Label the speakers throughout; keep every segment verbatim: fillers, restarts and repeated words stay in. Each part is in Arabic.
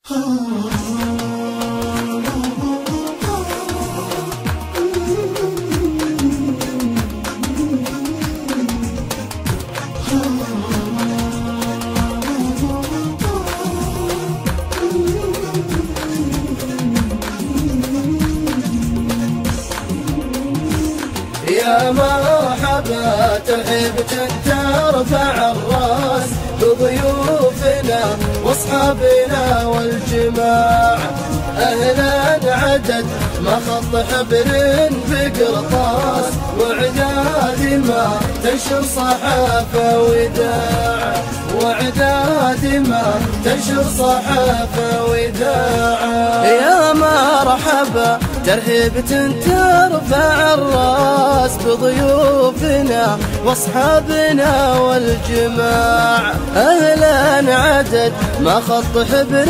Speaker 1: يا مرحبا ترحيبة ترفع الراس بضيوفنا واصحابنا والجماعة. اهلا عدد ما خط حبر بقرطاس، وعداد ما تنشر صحافة وداعة، وعداد ما تنشر صحافة وداعة. يا مرحبا ترحيبة ترفع الراس بضيوفنا واصحابنا والجماعة. اهلا عدد ما خط حبر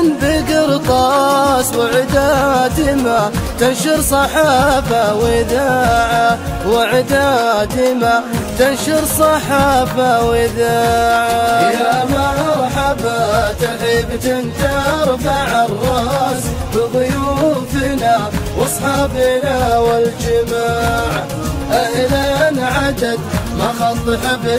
Speaker 1: بقرطاس، وعداد ما تنشر صحافة وإذاعة، وعداد ما تنشر صحافة وإذاعة. يا مرحبا ترحيبة ترفع الراس بضيوفنا واصحابنا والجماعة. اهلا عدد ما خط حبر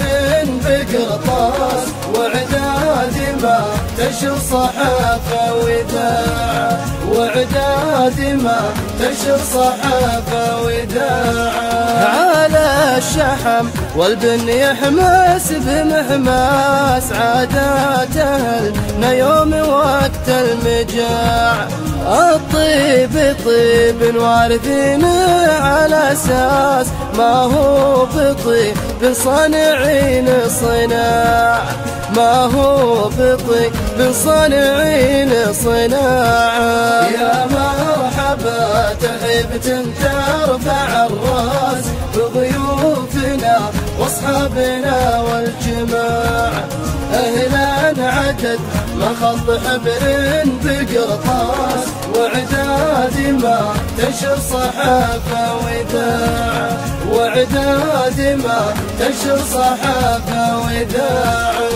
Speaker 1: بقرطاس، وعداد ما تنشر صحافة وإذاعة، وعداد ما تنشر صحافة وإذاعة. على الشحم والبن يحمس بمحماس، عادات أهلنا يوم وقت المجاعة. الطيب طيب وارثين على أساس ما هو بطيب صانعين صناعة، ما هو بطيب صانعين صناعة. يا مرحبا ترحيبة ترفع الراس بضيوفنا واصحابنا والجماعة. اهلا عدد ما خط حبر بقرطاس، وعداد ما تنشر صحافة وإذاعة، وعداد ما تنشر صحافة وإذاعة.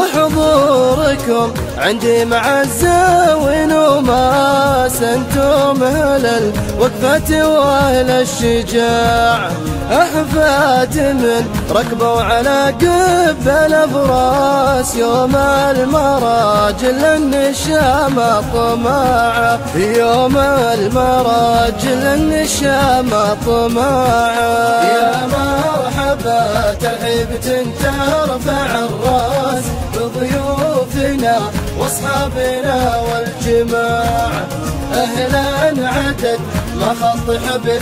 Speaker 1: وحضوركم عندي معزة ونوماس، انتم اهل الوقفة واهل الشجاعة. احفاد من ركبوا على قب الافراس، يوم المراجل النشامة طماعة، يوم المراجل النشامة طماعة. يا مرحبا ترحيبة ترفع الراس بضيوفنا واصحابنا والجماعة. اهلا عدد ما خط حبر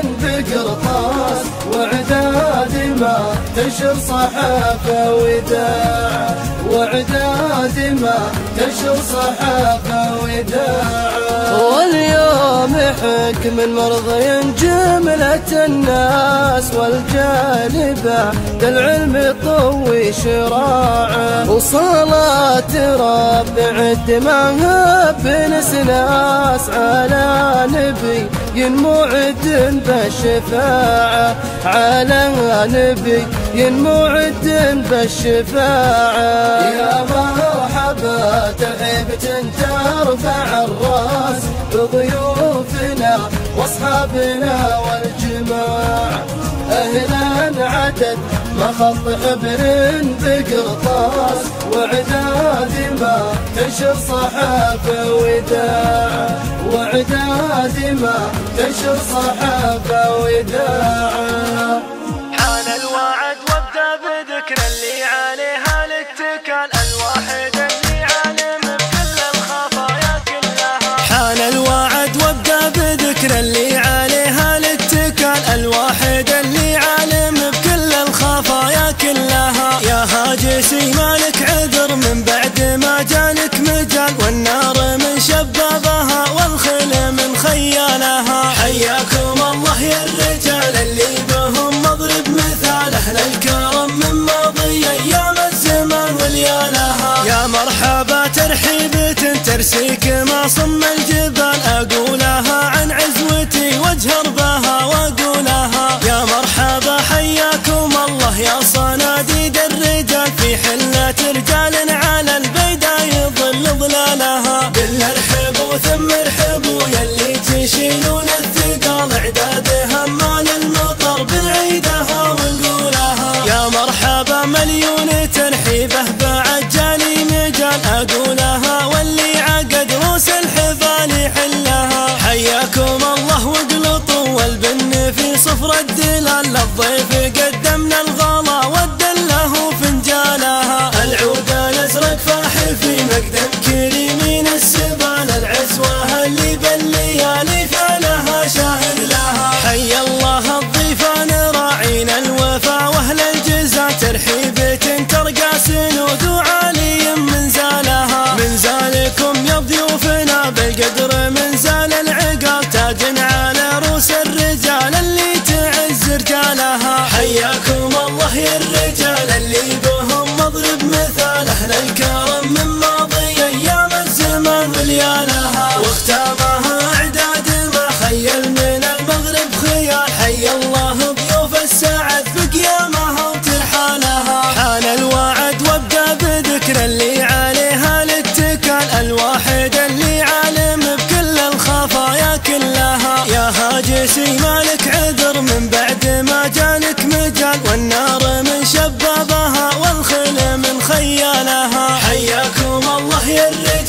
Speaker 1: بقرطاس، وعداد ما تنشر صحافة وإذاعة، وعداد ما تنشر صحافة وإذاعة. واليوم حكم مرضي جملة الناس، والجانبة للعلم طوي شراعه. وصلاة رب عد ما بنسناس على نبي موعد بالشفاعة، على نبي موعد بالشفاعة. يا مرحبا ترحيبة ترفع الراس بضيوفنا واصحابنا والجماعة. اهلا عدد ما خط حبر بقرطاس، وعداد ما تنشر صحافة وإذاعة، وعداد ما تنشر صحافة وإذاعة.
Speaker 2: حان الوعد وابدأ بذكر اللي عليها الاتكال، الواحد اللي عالم بكل الخفايا كلها. حان الوعد وابدأ بذكر اللي عليها الاتكال، الواحد اللي عالم بكل الخفايا كلها. يا هاجسي مالك عذر من بعد ما جالك مجال، والنار من شبابها والخيل من خيالها. حياكم الله يا الرجال اللي بهم مضرب مثال، اهل الكرم من ماضي ايام الزمان وليالها. يا مرحبا ترحيبة ترسيك ما صم الجبال، اقولها عن عزوتي واجهر بها واقولها. يا مرحبا حياكم الله يا صناديد الرجال، في حلة رجال على البيداء يظل ظلالها.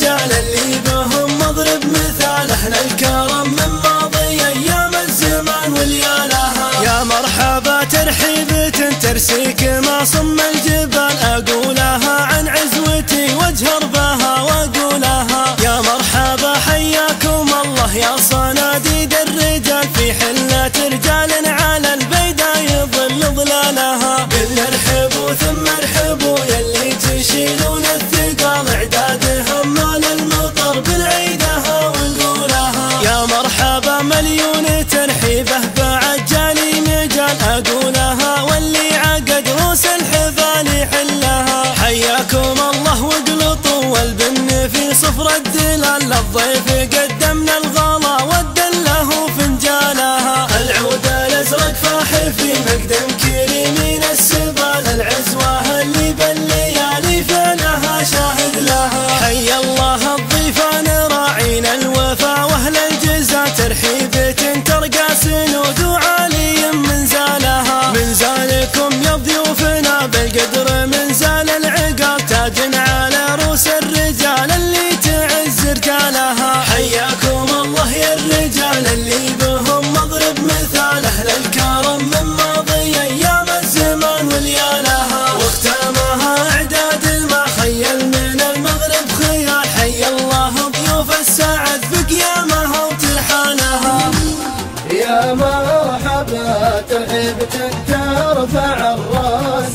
Speaker 2: الرجال اللي بهم مضرب مثال، أهل الكرم من ماضي أيام الزمان واليالها. يا مرحبا ترحيبة ترسيك ما صم الجبال، أقولها عن عزوتي واجهر بها وأقولها. يا مرحبا حياكم الله يا صناديد الرجال، في حلة رجال على البيدا يظل ظلالها. قل ارحبوا ثم ارحبوا يلي تشيلون الثقال، اعدادهم مال المطر بالعيدها ونقولها. يا مرحبا مليون ترحيبه بعد جالي مجال، أقولها واللي عقد روس الحفال يحلها. حياكم الله واقلطوا والبن في صفر الدلال، للضيف قدمنا الغلا والدله فنجالها. العود الازرق فاح في مقدم كريمين السبال، العزوه اللي بالليالي فينها شاهد لها. حي الله الضيفان راعين الوفا واهل الجزا، ترحيبة ترقى سنود وعالي من زالها. من زالكم يا ضيوفنا بالقدر من زال العقال، تاج على روس الرجال اللي تعز رجالها. حياكم الله يا الرجال اللي بهم مضرب مثال، اهل الكرم من ماضي ايام الزمان واليالها. واختامها اعداد ما خيل من المغرب خيال، حي الله ضيوف السعد في قيامها وترحالها.
Speaker 1: يا مرحبا ترحيبة ترفع الراس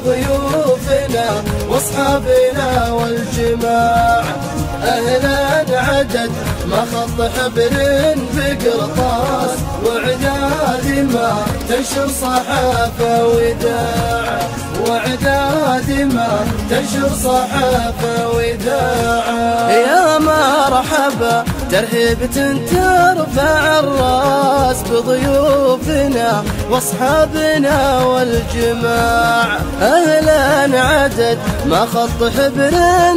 Speaker 1: بضيوفنا واصحابنا والجماع، اهلا عدد ما خط حبر بقرطاس، وعداد ما تنشر صحافة وداع، وعداد ما تنشر صحافة وداع. يا مرحبا ترحيبة ترفع الراس بضيوفنا واصحابنا والجماع، اهلا عدد ما خط حبر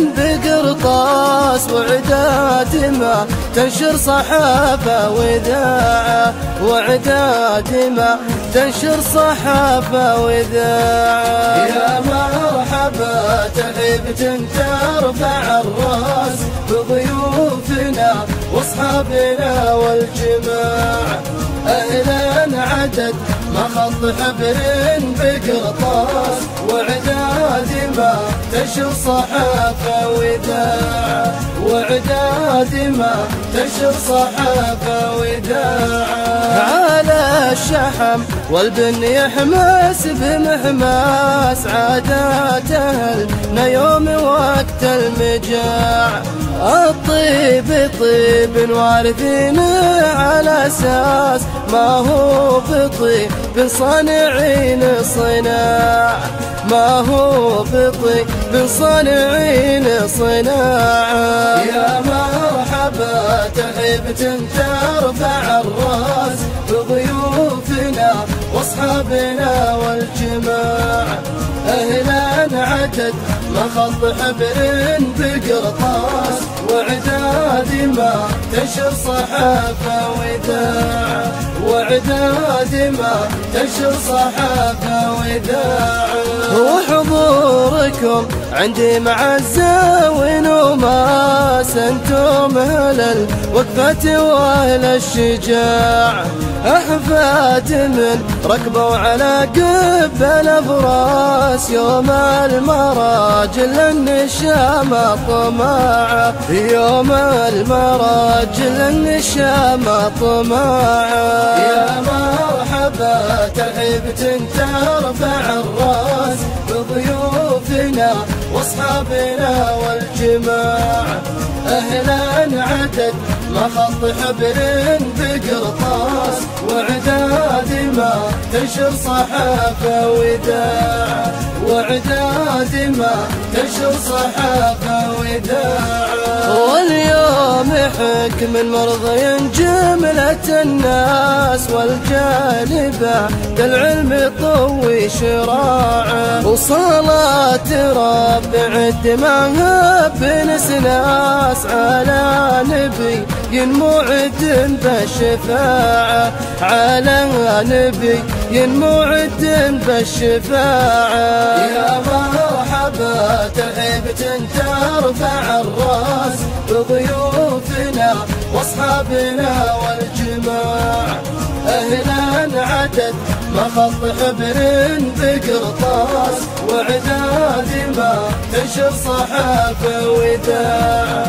Speaker 1: بقرطاس، وعداد ما تنشر صحافة وداع، وعداد ما تنشر صحافة وداع. يا مرحبا ترحيبة ترفع الراس بضيوفنا واصحابنا والجماع، اهلا عدد ما خط حبر بقرطاس، وعداد ما تنشر صحافة وداع، وعداد ما تنشر صحافة وداع. على الشحم والبن يحمس بمحماس، عادات اهلنا يوم وقت المجاع، الطيب طيب وارثين على اساس، ما هو بطيب صانعين صناع، ما هو بطيب صانعين صناع. يا مرحبا ترحيبة ترفع الراس بضيوفنا واصحابنا والجماع، اهلا عدد ما خط حبر بقرطاس، وعداد ما تنشر صحافة وداع، وعداد ما تنشر صحافة وداع. وحضوركم عندي معزة ونوماس، انتم اهل الوقفة واهل الشجاع، احفاد من ركبوا على قب الافراس، يوم المراجل النشامة طماعة، يوم المراجل النشامة طماعة. يا مرحبا ترحيبة ترفع الراس بضيوفنا واصحابنا والجماع، اهلا عدد ما خط حبر بقرطاس، وعداد ما تنشر صحافة وداع، وعداد ما تنشر صحافة وداع. واليوم حك من مرضي جملة الناس، والجانبة للعلم يطوي شراعه، وصلاة رب عد ما بنسناس على نبي ينموعد بالشفاعة، على نبي ينموعد بالشفاعة. يا مرحبا ترحيبة ترفع الراس بضيوفنا واصحابنا والجماعة. أهلا عدد ما خط حبر بقرطاس، وعداد ما تنشر صحافة وداعة،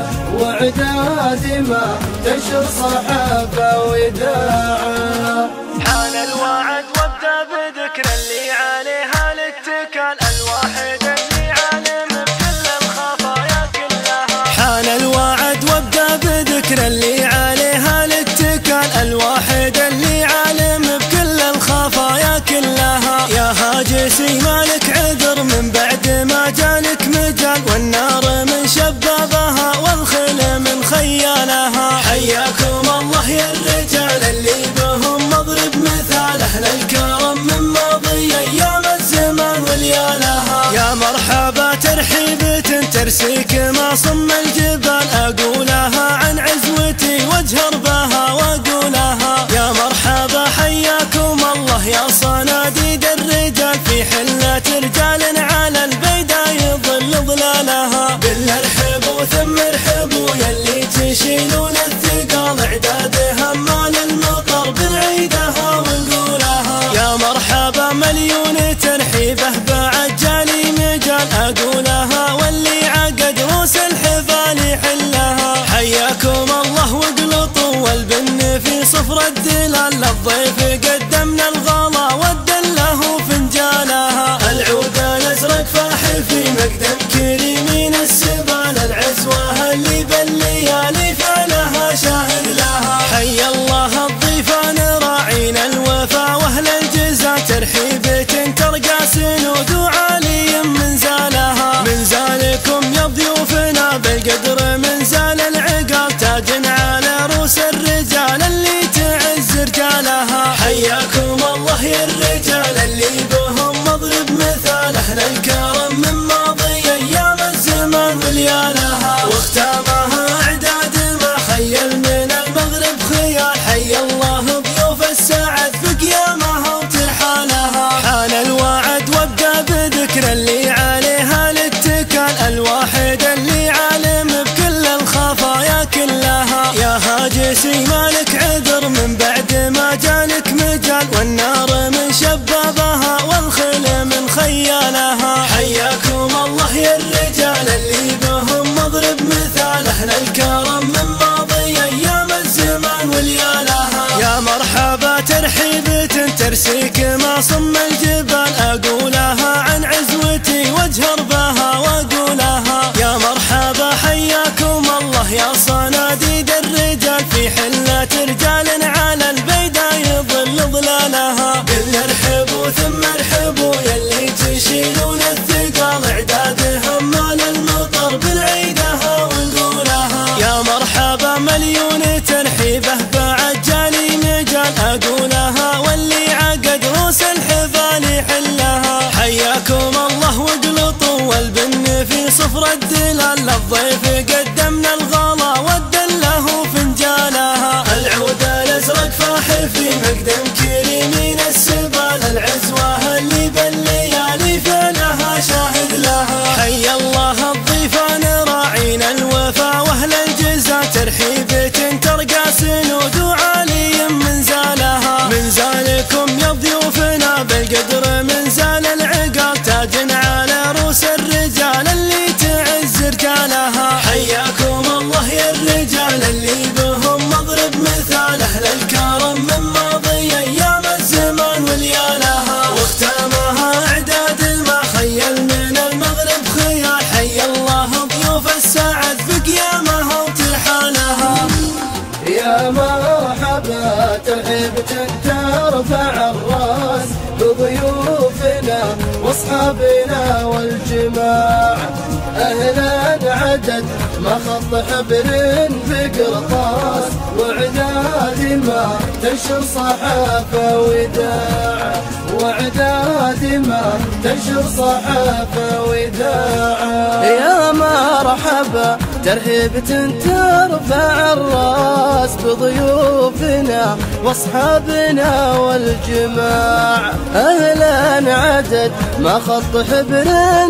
Speaker 1: وعداد ما تنشر صحافة وداعة.
Speaker 2: حان الوعد وابدأ بذكر اللي عليها الاتكال، الواحد اللي عالم بكل الخفايا كلها. حان الوعد وابدأ بذكر اللي عليها الاتكال، الواحد اللي عالم بكل الخفايا كلها. يا هاجسي مالك عذر من بعد ما جالك مجال، والنار من شبابها والخيل من خيالها. حياكم الله يا الرجال اللي بهم مضرب مثال، أهل الكرم من ماضي أيام الزمان وليالها. يا مرحبا ترحيبة ترسيك ما صم الجبال، أقولها عن عزوتي واجهر بها وأقولها. يا مرحبا حياكم الله يا صناديد الرجال، في حلة رجال على البيدا يظل ظلالها. بالله ارحبوا ثم ارحبوا يلي تشيلون الثقال، اعداد همال المطر بنعيدها ونقولها. يا مرحبا مليون ترحيبه بعد جالي مجال، اقولها واللي عقد روس الحفال يحلها. حياكم الله واقلطوا والبن في صفر الدلال، للضيف قدمنا الغلا ودله فنجالها. العود الازرق فاح في مقدم كريمين السبال، العزوه اللي بالليالي فعلها شاهد لها. حي الله الضيفان راعين الوفا واهل الجزا، ترحيبة ترقى سنود وعالي من زالها. من زالكم يا ضيوفنا بالقدر من زال العقال، تاج على روس الرجال اللي تعز رجالها. حياكم الله يا الرجال اللي بهم مضرب مثال، أهل الكرم من ماضي أيام الزمان وليالها. واختامها أعداد ما خيل من المغرب خيال، حي الله ضيوف السعد في قيامها وترحالها. حان الوعد وابدأ بذكر اللي عليها الاتكال، الواحد اللي عالم بكل الخفايا كلها. يا هاجسي مالك عذر من بعد ما جالك مجال، والنار من شبابها والخيل من خيالها. حياكم الله يا الرجال اللي بهم مضرب مثال، أهل الكرم من ماضي أيام الزمان وليالها. يا مرحبا ترحيبة ترسيك ما صم الجبال، أقولها عن عزوتي واجهر بها وأقولها. يا مرحبا حياكم الله يا صناديد الرجال، في حلة رجال على البيدا يظل ظلالها. بالله ارحبوا ثم ارحبوا يلي تشيلون الثقال، اعداد همال المطر بنعيدها ونقولها. يا مرحبا مليون ترحيبه بعد جالي مجال، اقولها واللي عقد روس الحفال يحلها. حياكم الله واقلطوا والبن في صفر الدلال، للضيف قدمنا الغلا ودله فنجالها. العود الازرق فاح في مقدم كريمين السبال، العزوه اللي بالليالي فعلها شاهد لها. حي الله الضيفان راعين الوفا واهل الجزا، ترحيبة ترقى سنود وعالي من زالها. من زالكم يا ضيوفنا بالقدر من زال العقال، تاج على روس الرجال اللي تعز رجالها. حياكم الله يا الرجال اللي بهم مضرب مثال، أهل الكرم من ماضي أيام الزمان وليالها. واختامها أعداد ما خيل من المغرب خيال، حي الله ضيوف السعد في قيامها وترحالها.
Speaker 1: يا مرحبا ترحيبة ترفع الراس بضيوفنا واصحابنا والجماعة. أهلا عدد ما خط حبر بقرطاس، وعداد ما تنشر صحافة وإذاعة، وعداد ما تنشر صحافة وإذاعة. يا مرحبا ترحيب ترفع الراس بضيوفنا واصحابنا والجماعة. اهلا عدد ما خط حبر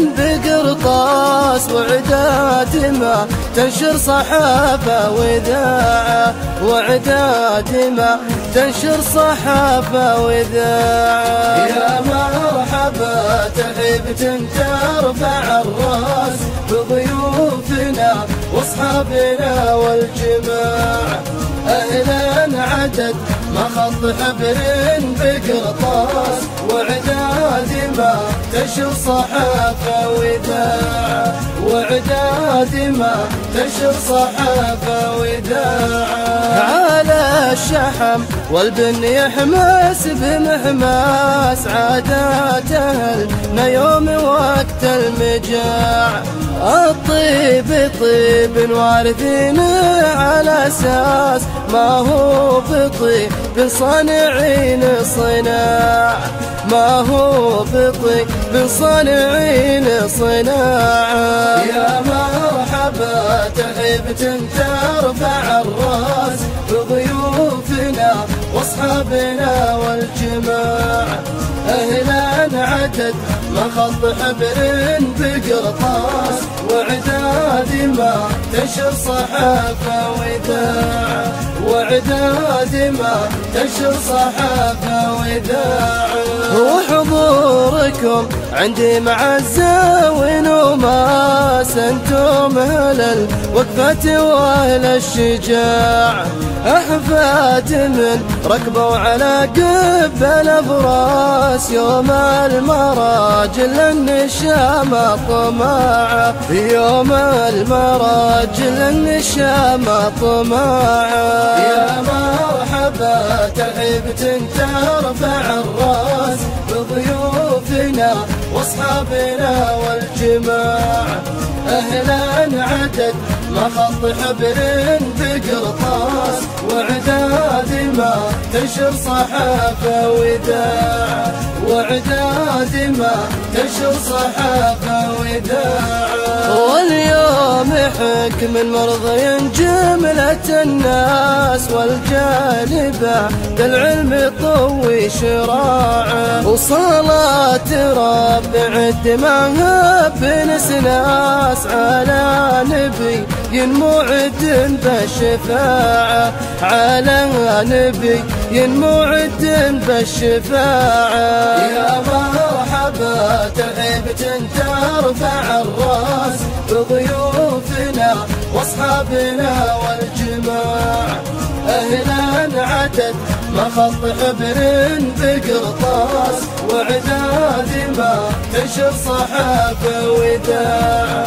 Speaker 1: بقرطاس، وعداد ما تنشر صحافة وإذاعة، وعداد ما تنشر صحافة وإذاعة. يا مرحبا ترحيب ترفع الراس بضيوفنا واصحابنا والجماعة. اهلا عدد ما خط حبر بقرطاس، وعداد ما تنشر صحافة وإذاعة، وعداد ما تنشر صحافة وإذاعة. على الشحم والبن يحمس بمحماس، عادات أهلنا يوم وقت المجاعة. الطيب طيب وارثين على أساس ما هو بطيب صانعين صناعة، ما هو بطيب صانعين صناعة. يا مرحبا ترحيب ترفع الراس بضيوفنا واصحابنا والجماعة. اهلا عدد ما خط حبر بقرطاس، وعداد ما تنشر صحافة وإذاعة، وعداد ما تنشر صحافة وإذاعة. وحضوركم عندي معزة ونوماس، انتم اهل الوقفة واهل الشجاعة. احفاد من ركبوا على قب الافراس، يوم المراجل النشامة طماعة، يوم المراجل النشامة طماعة. يا مرحبا ترحيب ترفع الراس بضيوفنا واصحابنا والجماعة. اهلا عدد ما خط حبر بقرطاس، وعداد ما تنشر صحافة وإذاعة، وعداد ما تنشر صحافة وإذاعة. واليوم حكم مرضي جملة الناس، والجانب العلم يطوي شراعه. وصلاة رب عد ما بنسناس على نبي موعد بالشفاعة، على نبي موعد بالشفاعة. يا مرحبا ترحيب ترفع الراس بضيوفنا واصحابنا والجماعة. اهلا عدد ما خط حبر بقرطاس، وعداد ما تنشر صحافة وإذاعة،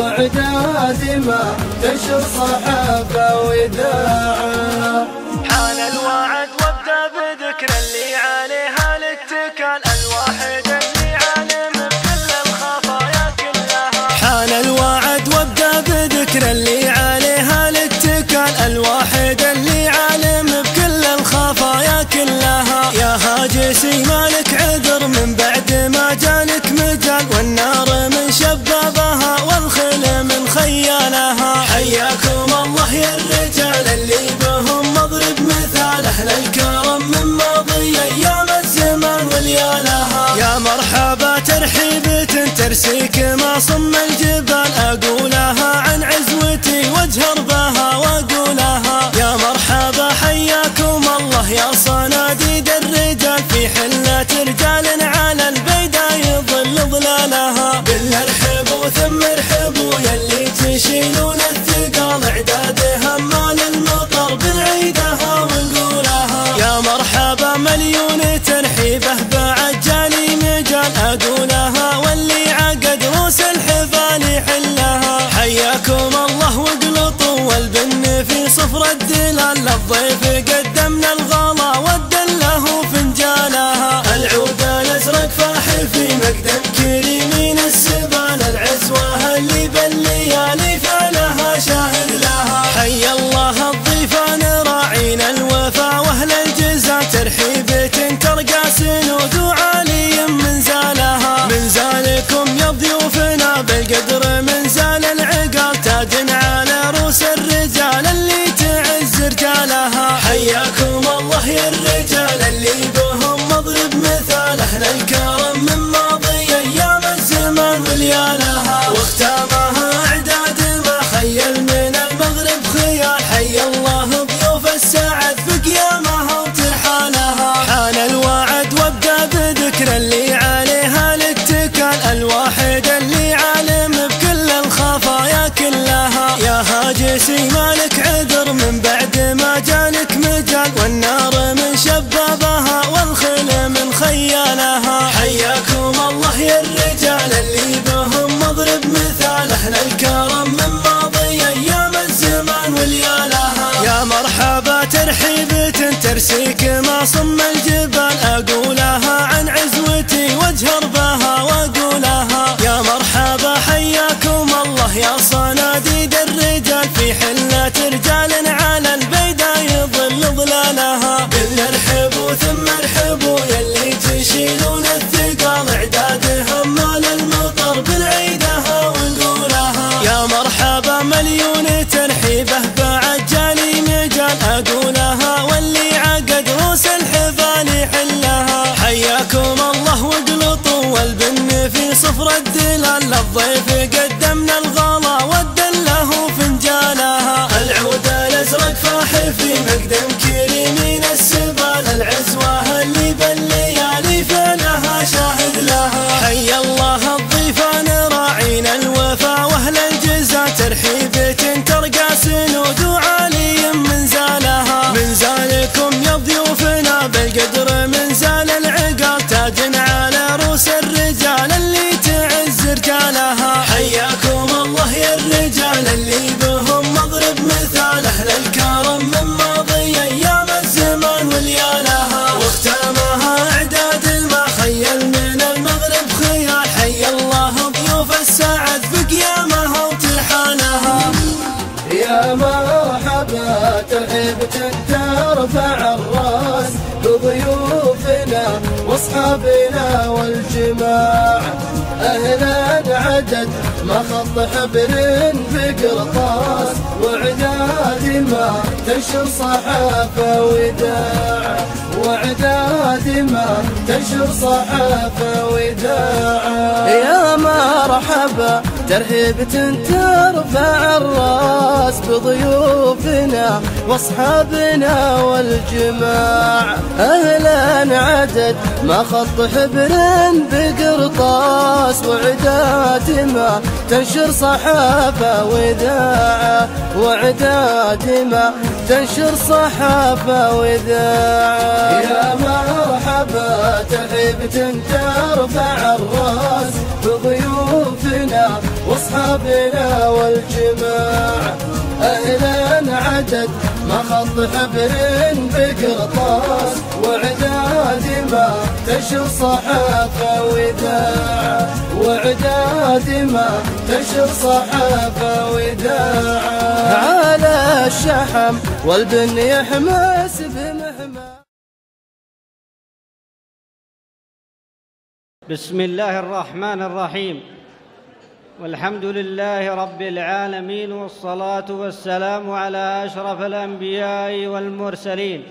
Speaker 1: وعداد ما تنشر صحافة وإذاعة.
Speaker 2: حان الوعد وابدأ بذكر اللي عليها الاتكال، الواحد اللي عالم بكل الخفايا كلها. حان الوعد وابدأ بذكر اللي عليها الاتكال، الواحد اللي عالم بكل الخفايا كلها. يا هاجسي مالك عذر من بعد ما جالك مجال، والنار من شبابها والخيل من خيالها. حياكم الله يا الرجال اللي بهم مضرب مثال، اهل الكرم من ماضي ايام الزمان وليالها. يا مرحبا ترحيب ترسيك ما صم الجبال، اقولها عن عزوتي واجهر بها واقولها. يا مرحبا حياكم الله يا صناديد الرجال، في حلة رجال على البيدا يظل ظلالها. بالله ارحبوا ثم ارحبوا يلي تشيلون الثقال، اعداد همال المطر بنعيدها ونقولها. يا مرحبا مليون ترحيبه بعد جالي مجال، اقولها واللي عقد روس الحفال يحلها. حياكم الله واقلطوا والبن في صفر الدلال، للضيف قدمنا الغلا والدله فنجالها. العود الازرق فاحل في مقدم كريمين السبال، العزوه اللي بالليالي فعلها شاهد لها. حي الله الضيفان راعين الوفا واهل الجزء بخيال. حي الله ضيوف السعد في قيامها وترحالها. حان الوعد وابدأ بذكر اللي عليها الاتكال، الواحد اللي عالم بكل الخفايا كلها. يا هاجسي مالك عذر من بعد ما جالك مجال، والنار من شبابها والخيل من خيالها. حياكم الله يا الرجال اللي بهم مضرب مثال، أهل الكرم من ماضي أيام الزمان وليالها. يا مرحبا ترحيبة ترسيك ما صم الجبال، أقولها عن عزوتي واجهر بها وأقولها. يا مرحبا حياكم الله يا صناديد الرجال، في حلة رجال على البيدا يظل ظلالها. قلنا ارحبوا ثم ارحبوا يلي تشيلون الثقال، اعدادهم مال المطر بالعيدها ونقولها. يا مرحبا مليون ترحيبه بعد جالي مجال، اقولها واللي عقد روس الحفال يحلها. حياكم الله واقلطوا والبن في صفر الدلال، للضيف قدمنا الغلا ودله فنجالها. العود الازرق فاح في مقدم كريمين السبال، العزوه اللي بالليالي فينها شاهد لها. حي الله الضيفان راعين الوفا واهل الجزا، ترحيبة ترقى سنود وعالي من زالها. من زالكم يا ضيوفنا بالقدر من زال العقال، تاج على روس الرجال اللي تعز رجالها. حياكم الله يا الرجال اللي بهم مضرب مثال، أهل الكرم من ماضي أيام الزمان وليالها. واختامها إعداد ما خيل من المغرب خيال، حي الله ضيوف السعد في قيامها وترحالها.
Speaker 1: يا مرحبا ترحيبة ترفع الراس بضيوفنا واصحابنا والجماع، أهلا عدد ما خط حبر بقرطاس، وعداد ما تنشر صحافة وداع، وعداد ما تنشر صحافة وداع. يا مرحبا ترحيبة ترفع الراس بضيوفنا واصحابنا والجماع، أهلا عدد ما خط حبر بقرطاس، وعداد ما تنشر صحافة وذاعة، وعداد ما تنشر صحافة وذاعة. يا مرحبا ترحيبة ترفع الراس بضيوفنا واصحابنا والجماع، أهلا عدد ما خط حبر بقرطاس، وعداد ما تنشر صحافة وذاعة، وعداد ما تنشر صحافة وذاعة. على الشحم والبن يحمس بمحمى.
Speaker 3: بسم الله الرحمن الرحيم، والحمد لله رب العالمين، والصلاة والسلام على أشرف الأنبياء والمرسلين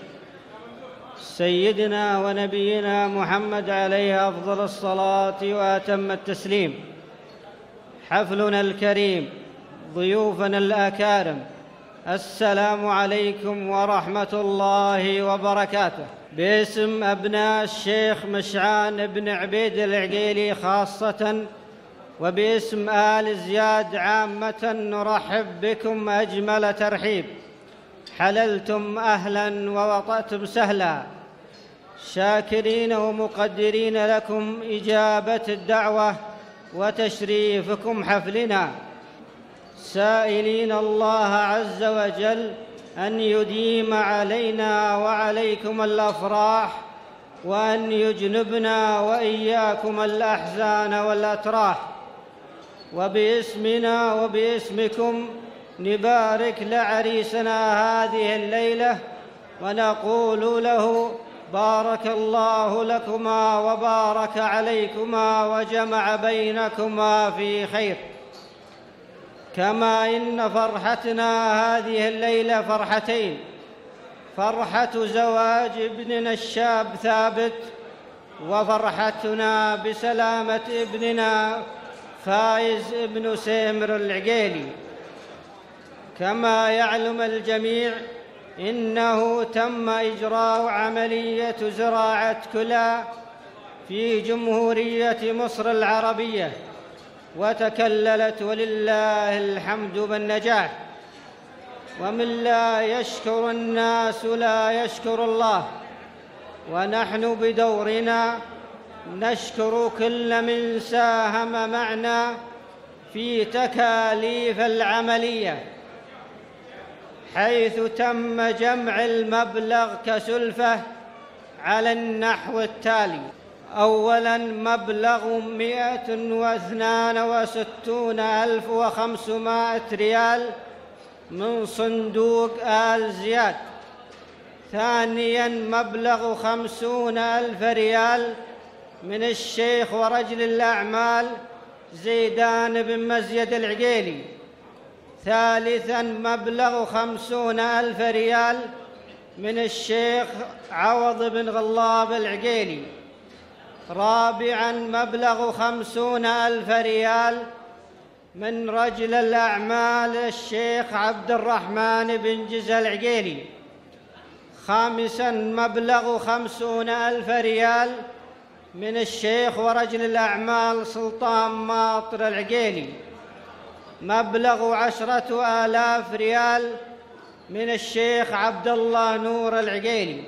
Speaker 3: سيدنا ونبينا محمد عليه أفضل الصلاة وأتم التسليم. حفلنا الكريم، ضيوفنا الأكارم، السلام عليكم ورحمة الله وبركاته. باسم أبناء الشيخ مشعان بن عبيد العقيلي خاصة، وباسم آل زياد عامة، نرحب بكم أجمل ترحيب. حللتم أهلا ووطأتم سهلا، شاكرين ومقدرين لكم إجابة الدعوة وتشريفكم حفلنا، سائلين الله عز وجل أن يديم علينا وعليكم الأفراح، وأن يجنبنا وإياكم الأحزان والأتراح. وباسمنا وباسمكم نبارك لعريسنا هذه الليلة ونقول له بارك الله لكما وبارك عليكما وجمع بينكما في خير. كما إن فرحتنا هذه الليلة فرحتين: فرحة زواج ابننا الشاب ثابت، وفرحتنا بسلامة ابننا فايز ابن سيمر العقيلي. كما يعلم الجميع إنه تم إجراء عملية زراعة كلى في جمهورية مصر العربية، وتكللت ولله الحمد بالنجاح. ومن لا يشكر الناس لا يشكر الله، ونحن بدورنا نشكر كل من ساهم معنا في تكاليف العملية، حيث تم جمع المبلغ كسلفة على النحو التالي: أولاً مبلغ مئة واثنان وستون ألف وخمسمائة ريال من صندوق آل زياد. ثانياً مبلغ خمسون ألف ريال من الشيخ ورجل الأعمال زيدان بن مزيد العقيلي. ثالثاً مبلغ خمسون ألف ريال من الشيخ عوض بن غلاب العقيلي. رابعاً مبلغ خمسون ألف ريال من رجل الأعمال الشيخ عبد الرحمن بن جزة العقيلي. خامساً مبلغ خمسون ألف ريال من الشيخ ورجل الأعمال سلطان ماطر العقيلي. مبلغ عشرة آلاف ريال من الشيخ عبد الله نور العقيلي.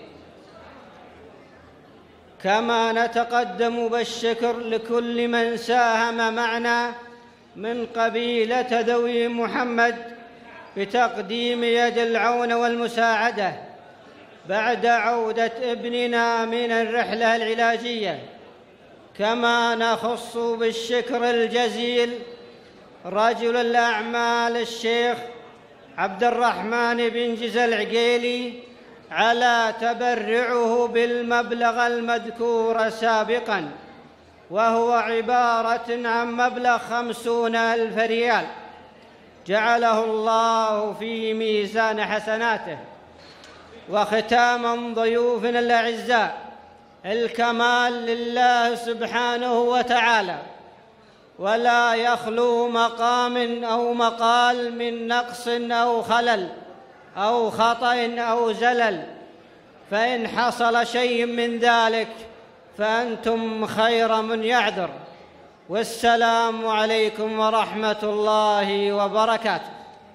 Speaker 3: كما نتقدم بالشكر لكل من ساهم معنا من قبيلة ذوي محمد بتقديم يد العون والمساعدة بعد عودة ابننا من الرحلة العلاجية. كما نخص بالشكر الجزيل رجل الأعمال الشيخ عبد الرحمن بن جزة العقيلي على تبرعه بالمبلغ المذكور سابقاً، وهو عبارة عن مبلغ خمسون ألف ريال، جعله الله في ميزان حسناته. وختاماً ضيوفنا الأعزاء، الكمال لله سبحانه وتعالى، ولا يخلو مقام أو مقال من نقص أو خلل أو خطأ أو زلل، فإن حصل شيء من ذلك فأنتم خير من يعذر. والسلام عليكم ورحمة الله وبركاته.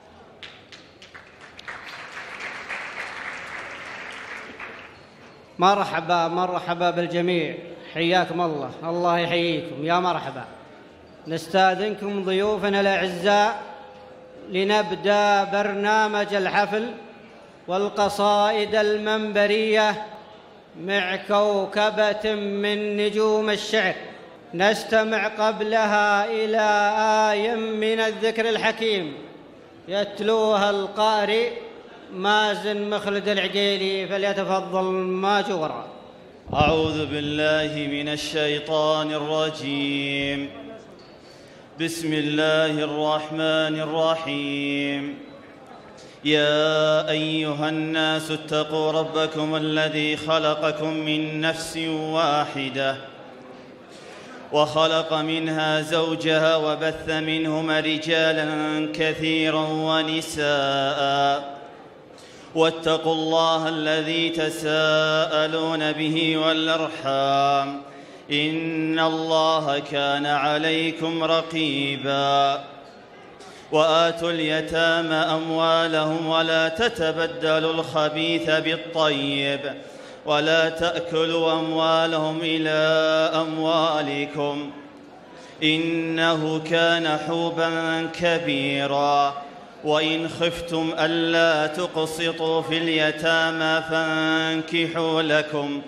Speaker 3: مرحبا مرحبا بالجميع، حياكم الله، الله يحييكم، يا مرحبا. نستأذنكم ضيوفنا الأعزاء لنبدأ برنامج الحفل والقصائد المنبرية مع كوكبة من نجوم الشعر. نستمع قبلها إلى آية من الذكر الحكيم يتلوها القارئ مازن مخلد العقيلي، فليتفضل ماجورا.
Speaker 4: أعوذ بالله من الشيطان الرجيم. بسم الله الرحمن الرحيم. يا أيها الناس اتقوا ربكم الذي خلقكم من نفس واحدة وخلق منها زوجها وبث منهما رجالا كثيرا ونساء، واتقوا الله الذي تساءلون به والأرحام، إن الله كان عليكم رقيبا. وآتوا اليتامى أموالهم ولا تتبدلوا الخبيث بالطيب ولا تأكلوا أموالهم إلى أموالكم، إنه كان حوبا كبيرا. وإن خفتم ألا تقسطوا في اليتامى فانكحوا لكم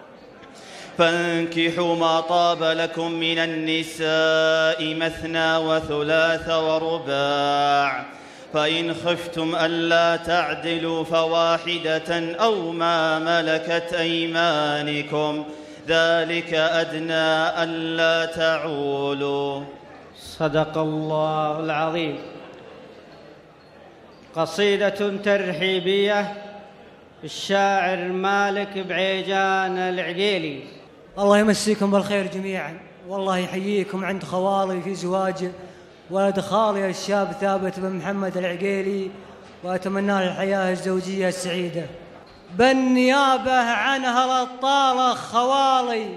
Speaker 4: فانكحوا ما طاب لكم من النساء مثنى وثلاث ورباع، فإن خفتم ألا تعدلوا فواحدة أو ما ملكت أيمانكم، ذلك أدنى ألا تعولوا.
Speaker 3: صدق الله العظيم. قصيدة ترحيبية الشاعر مالك بعيجان العقيلي.
Speaker 5: الله يمسيكم بالخير جميعا، والله يحييكم عند خوالي في زواج ولد خالي الشاب ثابت بن محمد العقيلي، وأتمنى له الحياة الزوجية السعيدة. بالنيابة عن هالأبطال خوالي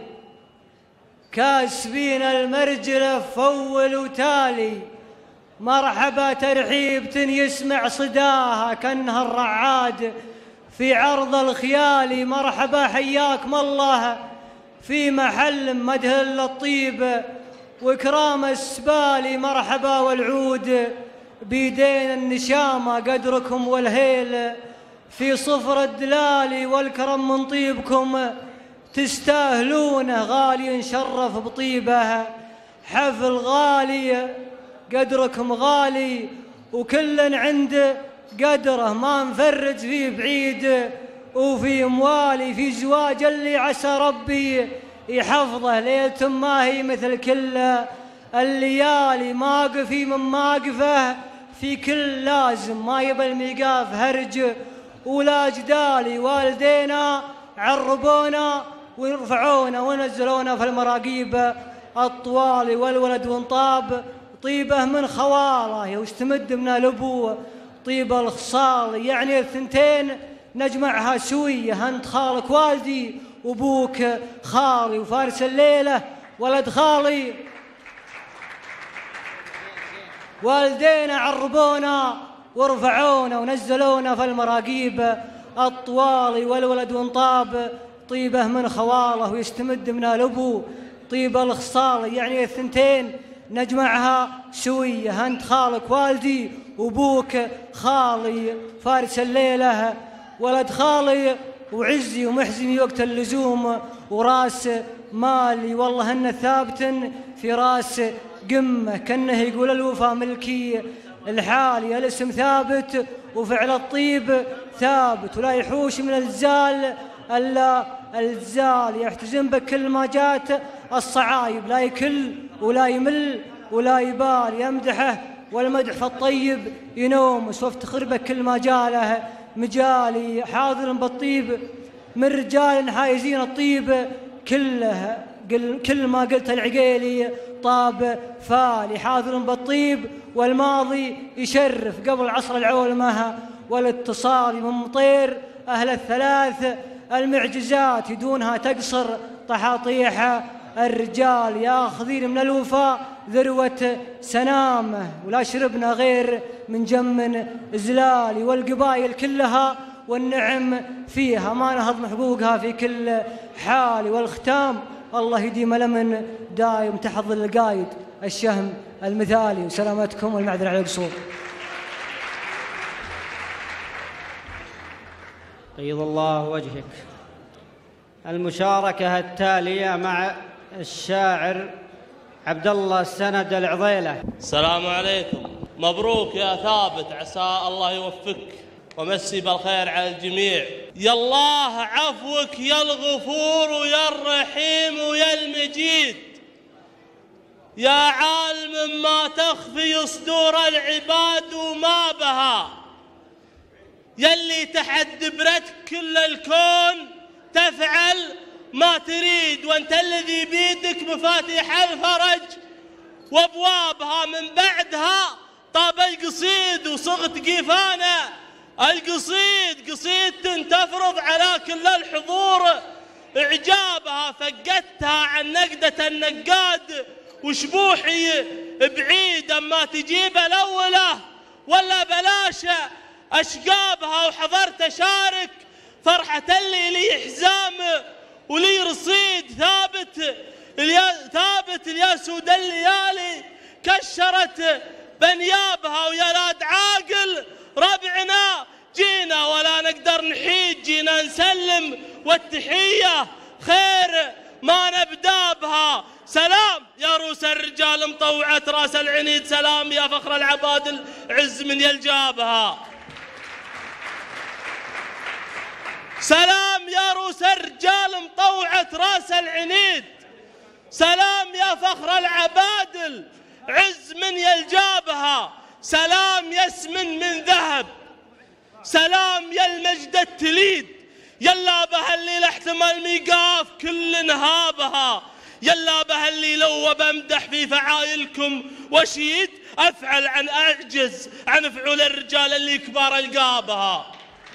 Speaker 5: كاسبين المرجلة فول وتالي، مرحبا ترحيب يسمع صداها كأنها الرعاد في عرض الخيالي. مرحبا حياكم الله في محل مدهل للطيب وإكرام السبالي. مرحبا والعود بيدين النشامة قدركم والهيل في صفر الدلالي، والكرم من طيبكم تستاهلونه غالي نشرف بطيبه. حفل غالي قدركم غالي وكل عند قدره ما نفرج فيه بعيد، وفي موالي في زواج اللي عسى ربي يحفظه ليلة ما هي مثل كل الليالي. ماقفي من ماقفه في كل لازم ما يبى الميقاف هرج ولا جدالي. والدينا عربونا ويرفعونا ونزلونا في المراقيب الطوالي، والولد وانطاب طيبه من خواله واستمد من الابو طيب الخصال. يعني الثنتين نجمعها سويه، انت خالك والدي وابوك خالي، وفارس الليله ولد خالي. والدينا عربونا ورفعونا ونزلونا في المراقيب الطوالي، والولد وانطاب طيبه من خواله ويستمد من الابو طيب الخصال. يعني الثنتين نجمعها سويه، انت خالك والدي وابوك خالي. فارس الليله ولد خالي وعزي ومحزني وقت اللزوم وراس مالي. والله انه ثابت في راس قمه كانه يقول الوفا ملكي الحالي. الاسم ثابت وفعل الطيب ثابت، ولا يحوش من الزال الا الزال. يحتزم بك كل ما جات الصعايب، لا يكل ولا يمل ولا يبال. يمدحه والمدح فالطيب ينوم، وافتخر بك كل ما جاله مجالي. حاضر بالطيب من رجال حايزين الطيب كله، كل ما قلت العقيلي طاب فالي. حاضر بالطيب والماضي يشرف قبل عصر العولمه والاتصال. من مطير أهل الثلاث المعجزات يدونها تقصر طحاطيح الرجال. ياخذين من الوفاء ذروة سنامه، ولا شربنا غير من جم زلالي. والقبائل كلها والنعم فيها ما نهضم حقوقها في كل حال. والختام الله يديم لمن دايم تحظ القايد الشهم المثالي. وسلامتكم والمعذرة على القصور.
Speaker 3: بيض الله وجهك. المشاركة التالية مع الشاعر عبد الله السند العضيلة.
Speaker 6: السلام عليكم. مبروك يا ثابت، عسى الله يوفقك ومسي بالخير على الجميع. يا الله عفوك يا الغفور ويا الرحيم ويا المجيد، يا عالم ما تخفي صدور العباد وما بها، يلي تحت دبرتك كل الكون تفعل ما تريد، وانت الذي بيدك مفاتيح الفرج وابوابها. من بعدها طاب القصيد وصغت قيفانه القصيد، قصيد تفرض على كل الحضور اعجابها. فقدتها عن نقدة النقاد وشبوحي بعيد، اما تجيب الاوله ولا بلاش اشقابها. وحضرت اشارك فرحة اللي لي حزام ولي رصيد. ثابت اليا ثابت اليا سود الليالي كشرت بنيابها. ويا لاد عاقل ربعنا جينا ولا نقدر نحيد، جينا نسلم والتحية خير ما نبدا بها. سلام يا روس الرجال مطوعة راس العنيد، سلام يا فخر العباد العز من يلجابها. سلام يا روس الرجال مطوعة راس العنيد، سلام يا فخر العباد العز من يلجابها. سلام يا اسمن من ذهب، سلام يا المجد التليد، يلا بها اللي لاحتمال ميقاف كل نهابها، يلا بها اللي لو بمدح في فعايلكم وشيد أفعل عن أعجز عن فعول الرجال اللي كبار القابها.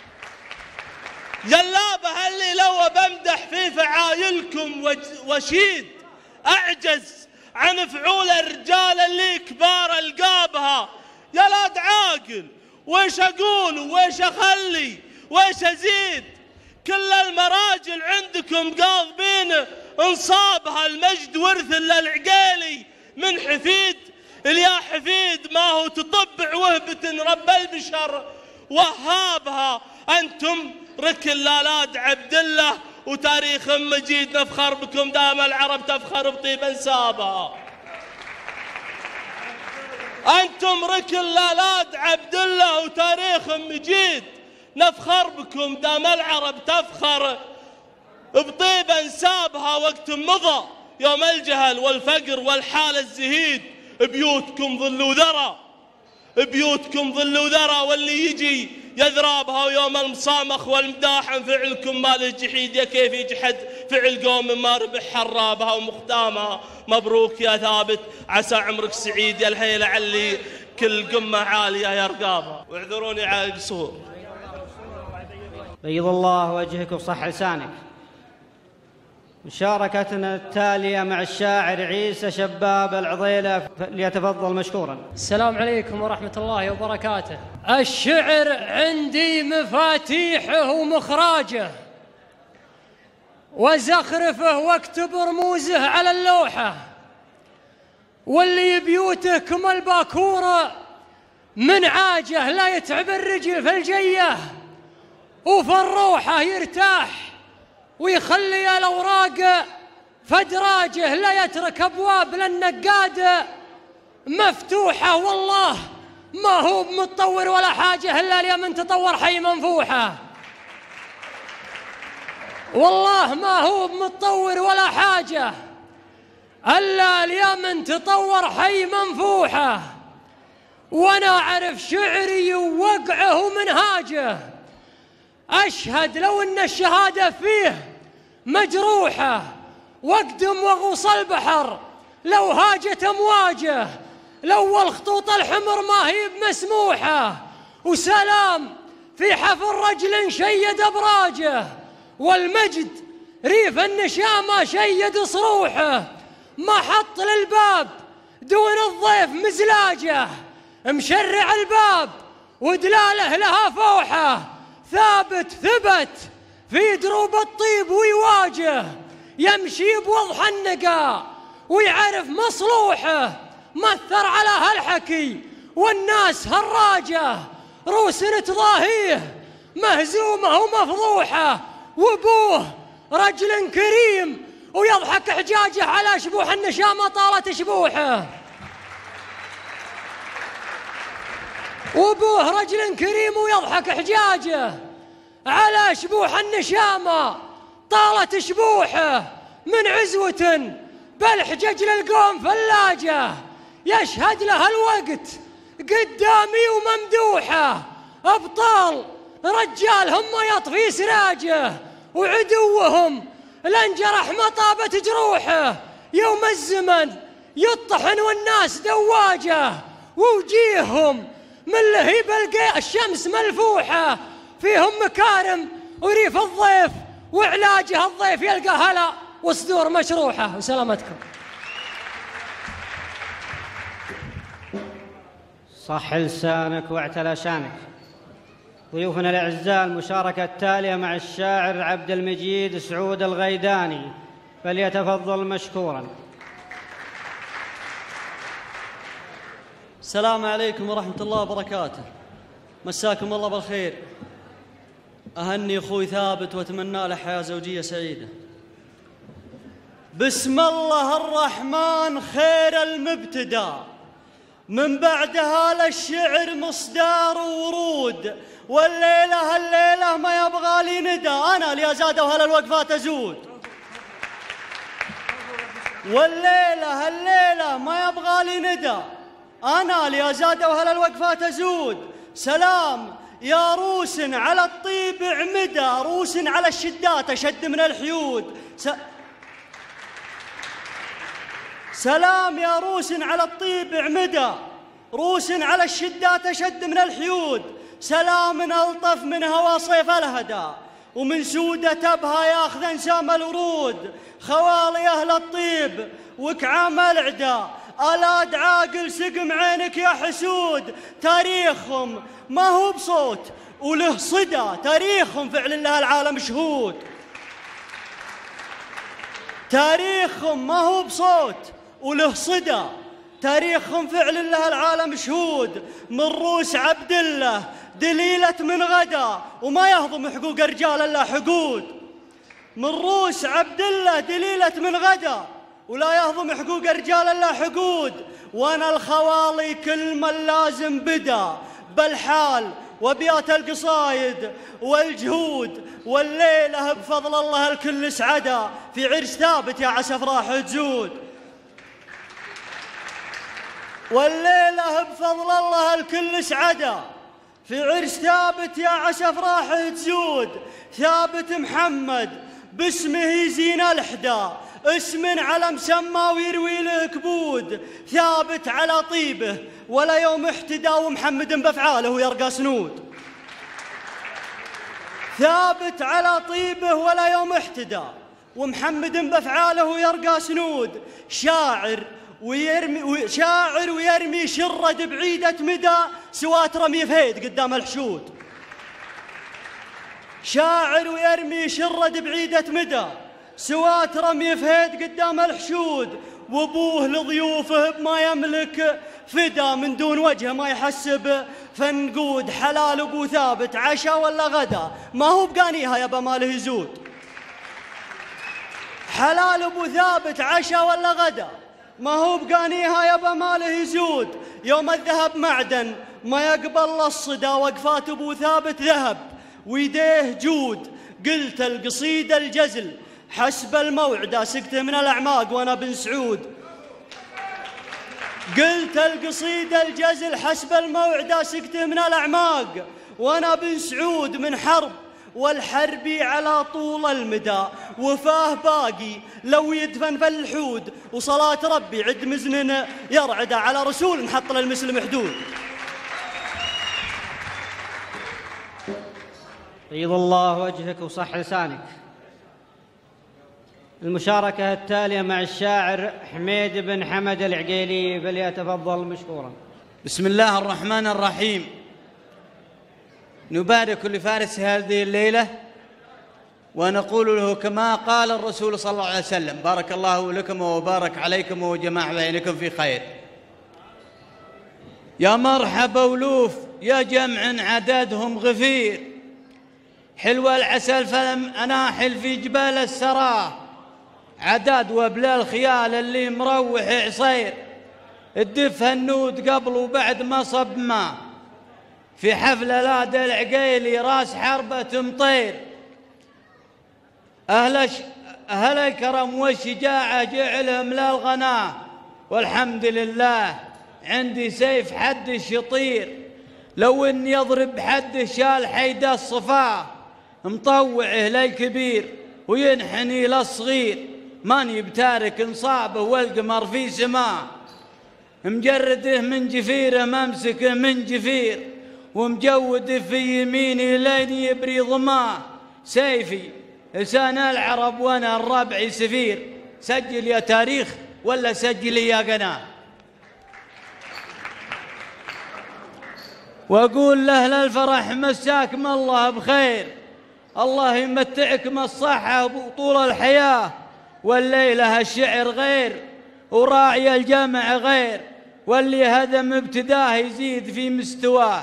Speaker 6: جلابها اللي لو بمدح في فعايلكم وشيد، أعجز عن فعول الرجال اللي كبار القابها. يا لاد عاقل، ويش أقول ويش أخلي ويش أزيد؟ كل المراجل عندكم قاضبين انصابها، المجد ورث للعقيلي من حفيد. اليا حفيد ما هو تطبع وهبة رب البشر وهابها. أنتم ركن لالاد عبد الله وتاريخ مجيد، نفخر بكم دام العرب تفخر بطيب انسابها. أنتم ركن لالاد عبد الله وتاريخ مجيد، نفخر بكم دام العرب تفخر بطيب انسابها. وقت مضى يوم الجهل والفقر والحال الزهيد، بيوتكم ظل وذرى، بيوتكم ظل وذرى، واللي يجي يذرابها. ويوم المصامخ والمداحن فعلكم مال الجحيد، يا كيف يجحد فعل قوم ما ربح حرابها ومختامها. مبروك يا ثابت، عسى عمرك سعيد يا الهيلة علي كل قمة عالية يا رقابها. واعذروني على القصور.
Speaker 3: بيض الله وجهك وصح لسانك. مشاركتنا التالية مع الشاعر عيسى شباب العضيلة، ليتفضل مشكورا.
Speaker 5: السلام عليكم ورحمة الله وبركاته. الشعر عندي مفاتيحه ومخراجه، وزخرفه واكتب رموزه على اللوحة، واللي بيوته كما الباكورة من عاجه لا يتعب الرجل في الجيه، وفي الروحة يرتاح ويخلي الأوراق فدراجه، لا يترك أبواب للنقاد مفتوحة. والله ما هو متطور ولا حاجة إلا اليمن تطور حي منفوحة. والله ما هو متطور ولا حاجة إلا اليمن تطور حي منفوحة. وأنا أعرف شعري ووقعه ومنهاجه، أشهد لو أن الشهادة فيه مجروحة، واقدم وغوص البحر لو هاجت أمواجه، لو الخطوط الحمر ما هي بمسموحة. وسلام في حفر رجل شيد أبراجه، والمجد ريف النشامة شيد صروحه. ما حط للباب دون الضيف مزلاجه، مشرع الباب ودلاله لها فوحة. ثابت ثبت في دروب الطيب ويواجه، يمشي بوضح النقا ويعرف مصلوحه. مثر على هالحكي والناس هراجه، روس تضاهيه مهزومة ومفضوحة. وابوه رجل كريم ويضحك حجاجه على شبوح النشامة طالت شبوحه. وابوه رجل كريم ويضحك حجاجه على شبوح النشامة طالت شبوحه. من عزوة بالحجج للقوم فلاجه، يشهد له الوقت قدامي وممدوحه. أبطال رجالهم ما يطفي سراجه، وعدوهم لانجرح ما طابت جروحه. يوم الزمن يطحن والناس دواجه، ووجيههم من لهيب الشمس ملفوحة. فيهم مكارم وريف الضيف، وعلاجه الضيف يلقى هلا وصدور مشروحة. وسلامتكم.
Speaker 3: صح لسانك واعتلى شانك. ضيوفنا الأعزاء، المشاركة التالية مع الشاعر عبد المجيد سعود الغيداني، فليتفضل مشكورا.
Speaker 7: السلام عليكم ورحمة الله وبركاته. مساكم الله بالخير. أهني أخوي ثابت وأتمنى له حياة زوجية سعيدة. بسم الله الرحمن خير المبتدى، من بعدها للشعر مصدار وورود، والليلة هالليلة ما يبغى لي ندى، أنا اللي أزاد وهلا الوقفات أزود. والليلة هالليلة ما يبغى لي ندى، أنا اللي أزاد وهلا الوقفات أزود. سلام يا روس على الطيب عمدة، روس على الشدات أشد من الحيود. س... سلام يا روس على الطيب عمدة، روس على الشدات أشد من الحيود، سلام ألطف من هوى صيف الهدى، ومن سودة تبها ياخذ انسام الورود، خوالي أهل الطيب وكعام العدا، ألاد عاقل سقم عينك يا حسود. تاريخهم ما هو بصوت وله صدى، تاريخهم فعل الله العالم شهود. تاريخهم ما هو بصوت وله صدى، تاريخهم فعل الله العالم شهود. من روس عبد الله دليلة من غدا، وما يهضم حقوق رجال الله حقود. من روس عبد الله دليلة من غدا، ولا يهضم حقوق رجال الله حقود. وانا الخوالي كل من لازم بدا بالحال وبيات القصايد والجهود، والليلة بفضل الله الكل سعدا، في عرس ثابت يا عسى افراح تزود. والليلة بفضل الله الكل سعدا، في عرس ثابت يا عسى افراح تزود. ثابت محمد باسمه يزين الحدا، اسم على مسمى ويروي له كبود. ثابت على طيبه ولا يوم احتدى، ومحمد بافعاله يرقى سنود. ثابت على طيبه ولا يوم احتدى، ومحمد بافعاله يرقى سنود. شاعر ويرمي شاعر ويرمي شرد بعيدة مدى، سوات رمي فهيد قدام الحشود. شاعر ويرمي شرد بعيدة مدى، سوات رمي فهيد قدام الحشود. وابوه لضيوفه بما يملك فدا، من دون وجهه ما يحسب فنقود. حلال ابو ثابت عشا ولا غدا، ما هو بقانيها يا بماله يزود. حلال ابو ثابت عشا ولا غدا، ما هو بقانيها يا بماله يزود. يوم الذهب معدن ما يقبل الصدى، وقفات ابو ثابت ذهب ويديه جود. قلت القصيدة الجزل حسب الموعدة، سكته من الأعماق وأنا بن سعود. قلت القصيدة الجزل حسب الموعدة، سكته من الأعماق وأنا بن سعود. من حرب والحربي على طول المدى، وفاه باقي لو يدفن في الحود. وصلاة ربي عد مزن يرعد على رسول نحط للمسلم حدود.
Speaker 3: بيض الله وجهك وصح لسانك. المشاركة التالية مع الشاعر حميد بن حمد العقيلي، فليتفضل مشكورا.
Speaker 8: بسم الله الرحمن الرحيم. نبارك لفارس هذه الليلة ونقول له كما قال الرسول صلى الله عليه وسلم: بارك الله لكم وبارك عليكم وجمع بينكم في خير. يا مرحبا ولوف يا جمع عددهم غفير، حلو العسل فلم أناحل في جبال السراه، عداد وبلا الخيال اللي مروح عصير، الدف هالنود قبل وبعد ما صب ما، في حفلة لاد العقيلي راس حربة مطير. أهل, ش... أهل الكرم والشجاعة جعلهم للغناء، والحمد لله عندي سيف حد الشطير، لو إن يضرب حد شال حيد الصفاه، مطوعه للكبير وينحني للصغير، ماني بتارك انصابه والقمر في سماه، مجرده من جفيره ممسكه من جفير، ومجوده في يميني لين يبري ضماه، سيفي لسان العرب وانا الربع سفير. سجل يا تاريخ ولا سجل يا قناه. واقول لاهل الفرح مساكم الله بخير، الله يمتعكم الصحة وطول الحياة، والليلة الشعر غير وراعي الجمع غير، واللي هدم ابتداه يزيد في مستواه.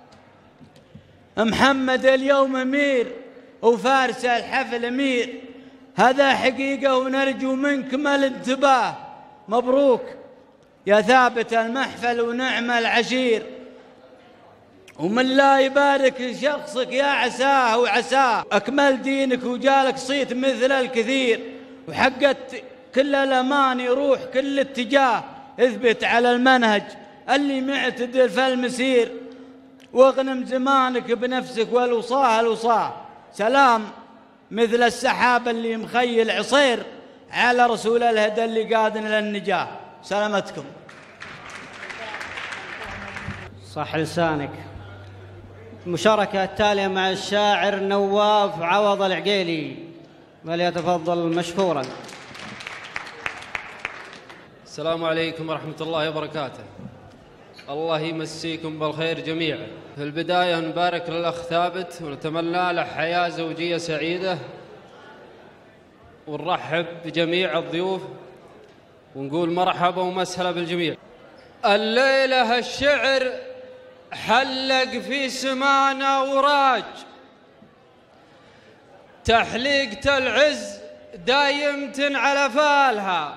Speaker 8: محمد اليوم أمير وفارس الحفل أمير، هذا حقيقة ونرجو منكم الانتباه. مبروك يا ثابت المحفل ونعم العشير، ومن لا يبارك لشخصك يا عساه وعساه، أكمل دينك وجالك صيت مثل الكثير، وحقت كل الأمان يروح كل اتجاه، اثبت على المنهج اللي معتدل في المسير، واغنم زمانك بنفسك والوصاه الوصاه. سلام مثل السحاب اللي مخيل عصير على رسول الهدى اللي قادنا للنجاه. سلامتكم.
Speaker 3: صح لسانك. المشاركة التالية مع الشاعر نواف عوض العقيلي، فليتفضل مشكورا.
Speaker 9: السلام عليكم ورحمة الله وبركاته. الله يمسيكم بالخير جميعا. في البداية نبارك للأخ ثابت ونتمنى له حياة زوجية سعيدة، ونرحب بجميع الضيوف ونقول مرحبا ومسهلا بالجميع. الليلة الشعر حلق في سمانا وراج، تحليقة العز دايمة على فالها،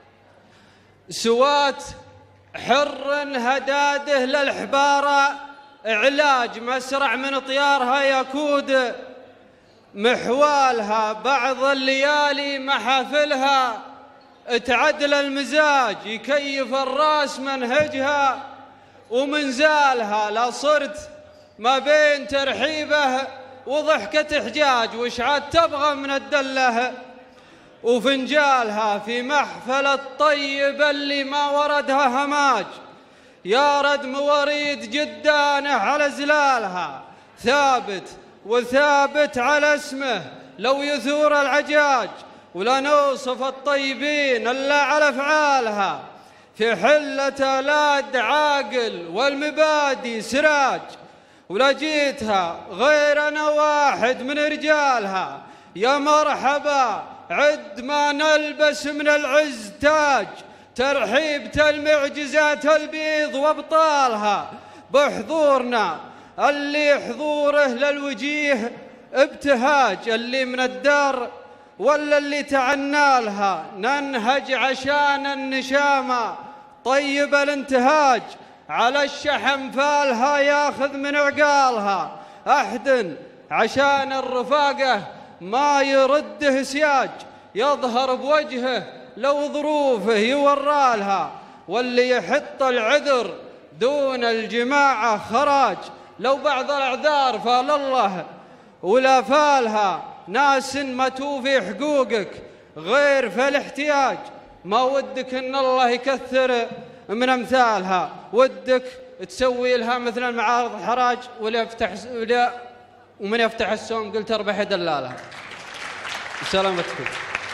Speaker 9: سوات حر هداده للحبارة علاج، مسرع من طيارها يكود محوالها، بعض الليالي محافلها تعدل المزاج، يكيف الراس منهجها ومنزالها، لا صرت ما بين ترحيبه وضحكة حجاج، وش عاد تبغى من الدله وفنجالها، في محفل الطيب اللي ما وردها هماج، يا ردم وريد جدانه على زلالها، ثابت وثابت على اسمه لو يثور العجاج، ولا نوصف الطيبين إلا على أفعالها، في حلة لاد عاقل والمبادي سراج، ولا جيتها غير أنا واحد من رجالها، يا مرحبا عد ما نلبس من العز تاج، ترحيبة المعجزات البيض وابطالها، بحضورنا اللي حضوره للوجيه ابتهاج، اللي من الدار ولا اللي تعنالها، ننهج عشان النشامة طيب الانتهاج، على الشحم فالها ياخذ من عقالها، أحد عشان الرفاقة ما يرده سياج، يظهر بوجهه لو ظروفه يورالها، واللي يحط العذر دون الجماعة خراج، لو بعض الأعذار فال الله ولا فالها، ناس ما توفي حقوقك غير في الاحتياج، ما ودك ان الله يكثر من امثالها، ودك تسوي لها مثل المعارض حراج، ولا يفتح ولا ومن يفتح السوم قلت اربح دلالها. سلامتكم.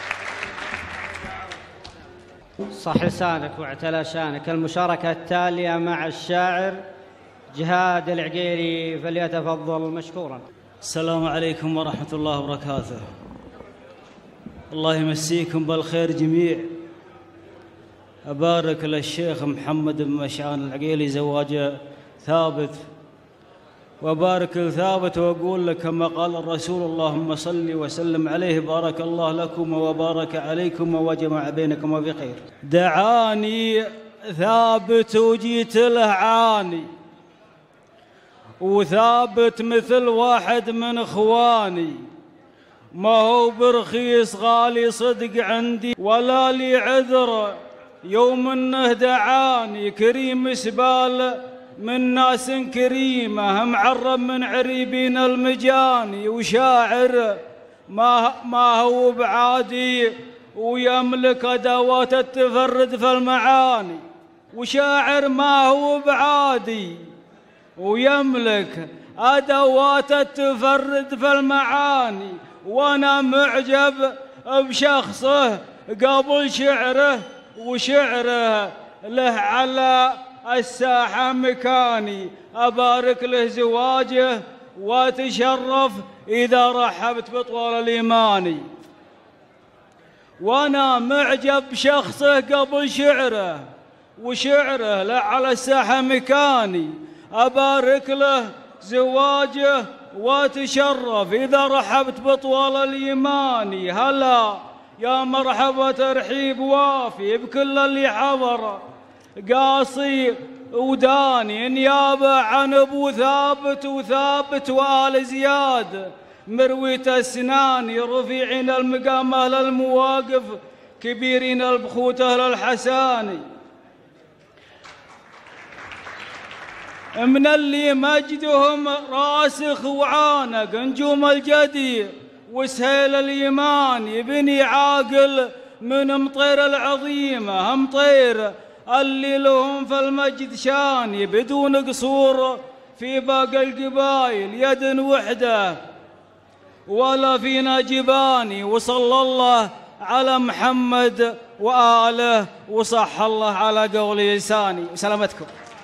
Speaker 3: صح لسانك واعتلى شانك. المشاركة التالية مع الشاعر جهاد العقيلي، فليتفضل مشكورا.
Speaker 10: السلام عليكم ورحمة الله وبركاته. الله يمسيكم بالخير جميع. أبارك للشيخ محمد بن مشعان العقيلي زواج ثابت، وبارك لثابت وأقول لك كما قال الرسول اللهم صل وسلم عليه، بارك الله لكم وبارك عليكم وجمع بينكم في خير. دعاني ثابت وجيت له عاني، وثابت مثل واحد من اخواني، ما هو برخيص غالي صدق عندي ولا لي عذر، يوم انه دعاني كريم سبال من ناس كريمه، معرب من عريبين المجاني، وشاعر ما ما هو بعادي ويملك ادوات التفرد في المعاني، وشاعر ما هو بعادي ويملك أدوات التفرد في المعاني، وأنا معجب بشخصه قبل شعره، وشعره له على الساحة مكاني، أبارك له زواجه وتشرف إذا رحبت بطول الإيماني، وأنا معجب بشخصه قبل شعره، وشعره له على الساحة مكاني، أبارك له زواجه وتشرف إذا رحبت بطول الإيماني، هلا يا مرحبا ترحيب وافي بكل اللي حضر، قاصي وداني نيابة عن أبو ثابت وثابت وآل زياد، مرويت أسناني رفيعين المقام أهل المواقف، كبيرين البخوت أهل الحساني، من اللي مجدهم راسخ وعانق، نجوم الجدي وسهيل اليماني، بني عاقل من مطير العظيمة، مطير اللي لهم في المجد شان بدون قصور، في باقي القبايل يد وحده ولا فينا جباني. وصلى الله على محمد وآله وصح الله على قول لساني. وسلامتكم.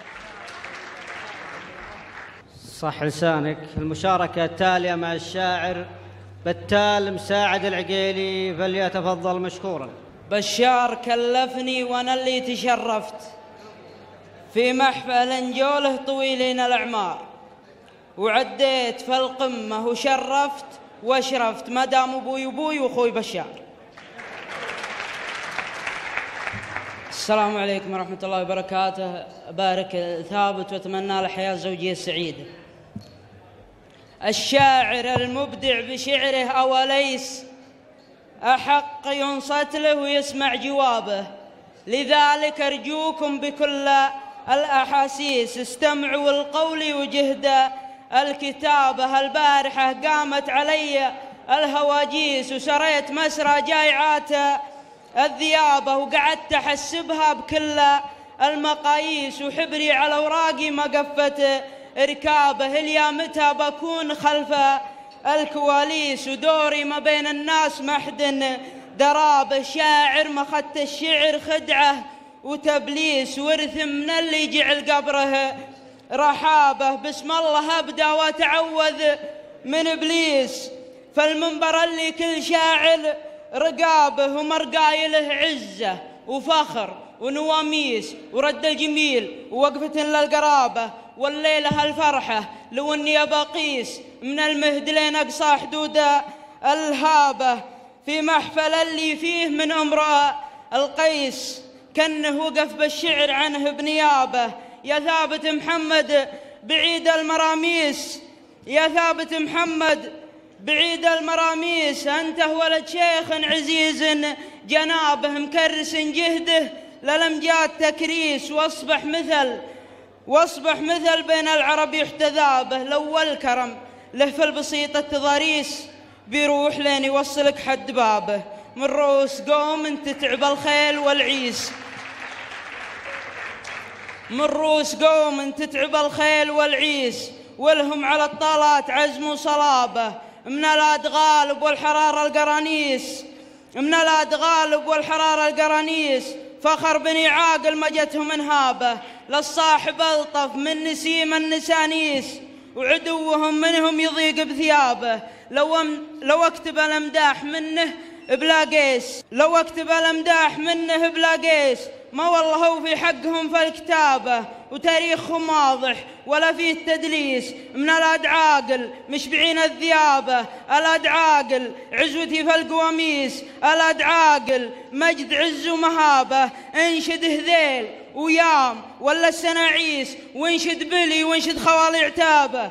Speaker 3: صح لسانك. المشاركة التالية مع الشاعر بتال مساعد العقيلي فليتفضل مشكورا.
Speaker 11: بشار كلفني وانا اللي تشرفت في محفل جوله طويلين الاعمار، وعديت في القمه وشرفت واشرفت مدام ابوي ابوي واخوي بشار. السلام عليكم ورحمه الله وبركاته. ابارك ثابت واتمنى له حياه زوجيه سعيده. الشاعر المبدع بشعره أوليس أحق ينصت له ويسمع جوابه، لذلك أرجوكم بكل الأحاسيس استمعوا القول وجهد الكتابة. البارحة قامت علي الهواجيس وسريت مسرى جايعات الذيابة، وقعدت أحسبها بكل المقاييس، وحبري على أوراقي ما قفت إركابه. اليا متى بكون خلف الكواليس، ودوري ما بين الناس محد درابه. شاعر ما خدت الشعر خدعة وتبليس، ورث من اللي جعل قبره رحابه. بسم الله أبدأ وأتعوذ من إبليس، فالمنبر اللي كل شاعر رقابه، ومرقايله عزة وفخر ونواميس ورد الجميل ووقفة للقرابة. والليلة هالفرحة لو اني ابقيس من المهد لين اقصى حدود الهابة، في محفل اللي فيه من امرأة القيس كنه وقف بالشعر عنه بنيابه. يا ثابت محمد بعيد المراميس، يا ثابت محمد بعيد المراميس، انت ولد شيخ عزيز جنابه، مكرس جهده للمجاد تكريس، واصبح مثل واصبح مثل بين العرب يحتذى به. لو الكرم له في البسيطة تضاريس، بيروح لين يوصلك حد بابه. من رؤوس قوم تتعب الخيل والعيس، من رؤوس قوم تتعب الخيل والعيس، ولهم على الطالات عزم وصلابه. من الادغالب والحرارة القرانيس، من الادغالب والحرارة القرانيس، فخر بني عاقل ما جتهم انهابه. للصاحب الطف من نسيم النسانيس، وعدوهم منهم يضيق بثيابه. لو لو اكتب الامداح منه بلا قيس، لو اكتب الامداح منه بلا قيس، ما والله هو في حقهم في الكتابه، وتاريخهم واضح ولا فيه تدليس. من الاد عاقل مشبعين الذيابه، الاد عاقل عزوتي في القواميس، الاد عاقل مجد عز ومهابه. انشد هذيل ويام ولا السناعيس، وانشد بلي وانشد خوالي عتابه.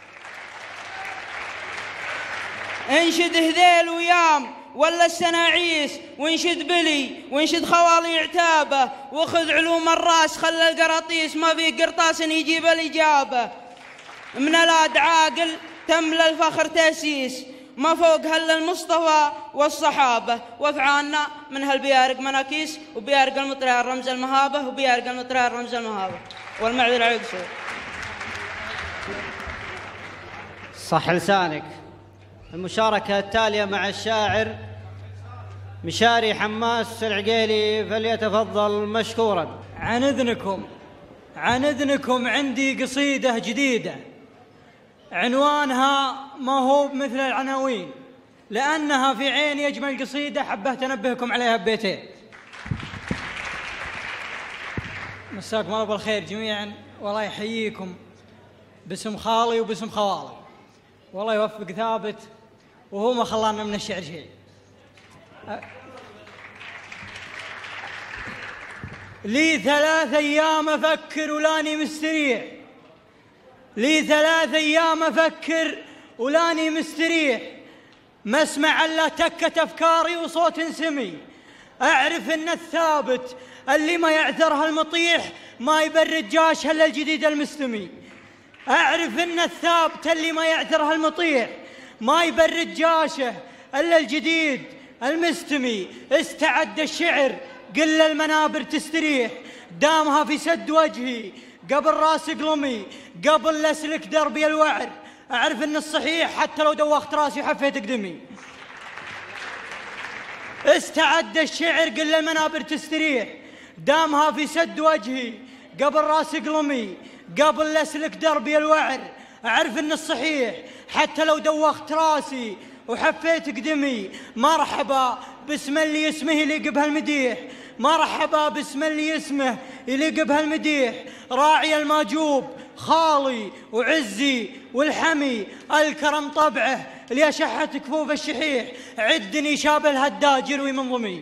Speaker 11: انشد هذيل ويام ولا السناعيس، وانشد بلي وانشد خوالي عتابه. واخذ علوم الراس خلى القراطيس، ما في قرطاس يجيب الإجابة. من الاد عاقل تملى الفخر تأسيس، ما فوق هل المصطفى والصحابة. وافعالنا من هالبيارق مناكيس، وبيارق المطرية رمز المهابة، وبيارق المطرية رمز المهابة. والمعذر عقسو.
Speaker 3: صح لسانك. المشاركة التالية مع الشاعر مشاري حماس العقيلي فليتفضل مشكورا.
Speaker 7: عن إذنكم عن إذنكم عندي قصيدة جديدة عنوانها ما هو مثل العناوين، لأنها في عيني أجمل قصيدة حبيت أنبهكم عليها ببيتين. مساكم الله بالخير جميعا، والله يحييكم باسم خالي وباسم خوالي، والله يوفق ثابت وهو ما خلانا من الشعر شيء. لي ثلاث أيام أفكر ولاني مستريح، لي ثلاث أيام أفكر ولاني مستريح، ما أسمع إلا تكة أفكاري وصوت سمي، أعرف إن الثابت اللي ما يعثرها المطيح ما يبرد جاش إلا الجديد المستمي، أعرف إن الثابت اللي ما يعثرها المطيح ما يبرد جاشه إلا الجديد المستمي. استعد الشعر قل المنابر تستريح، دامها في سد وجهي قبل راس قلمي قبل لسلك دربي الوعر أعرف إن الصحيح حتى لو دوخت راسي وحفيت قدمي. استعد الشعر قل المنابر تستريح دامها في سد وجهي قبل راس قلمي قبل لسلك دربي الوعر أعرف إن الصحيح حتى لو دوخت راسي وحفيت قدمي. مرحبا باسم اللي اسمه يليق بهالمديح مرحبا باسم اللي اسمه يليق بهالمديح. راعي الماجوب خالي وعزي والحمي الكرم طبعه اللي شحة كفوف الشحيح عدني شاب الهداج يروي من ضمي.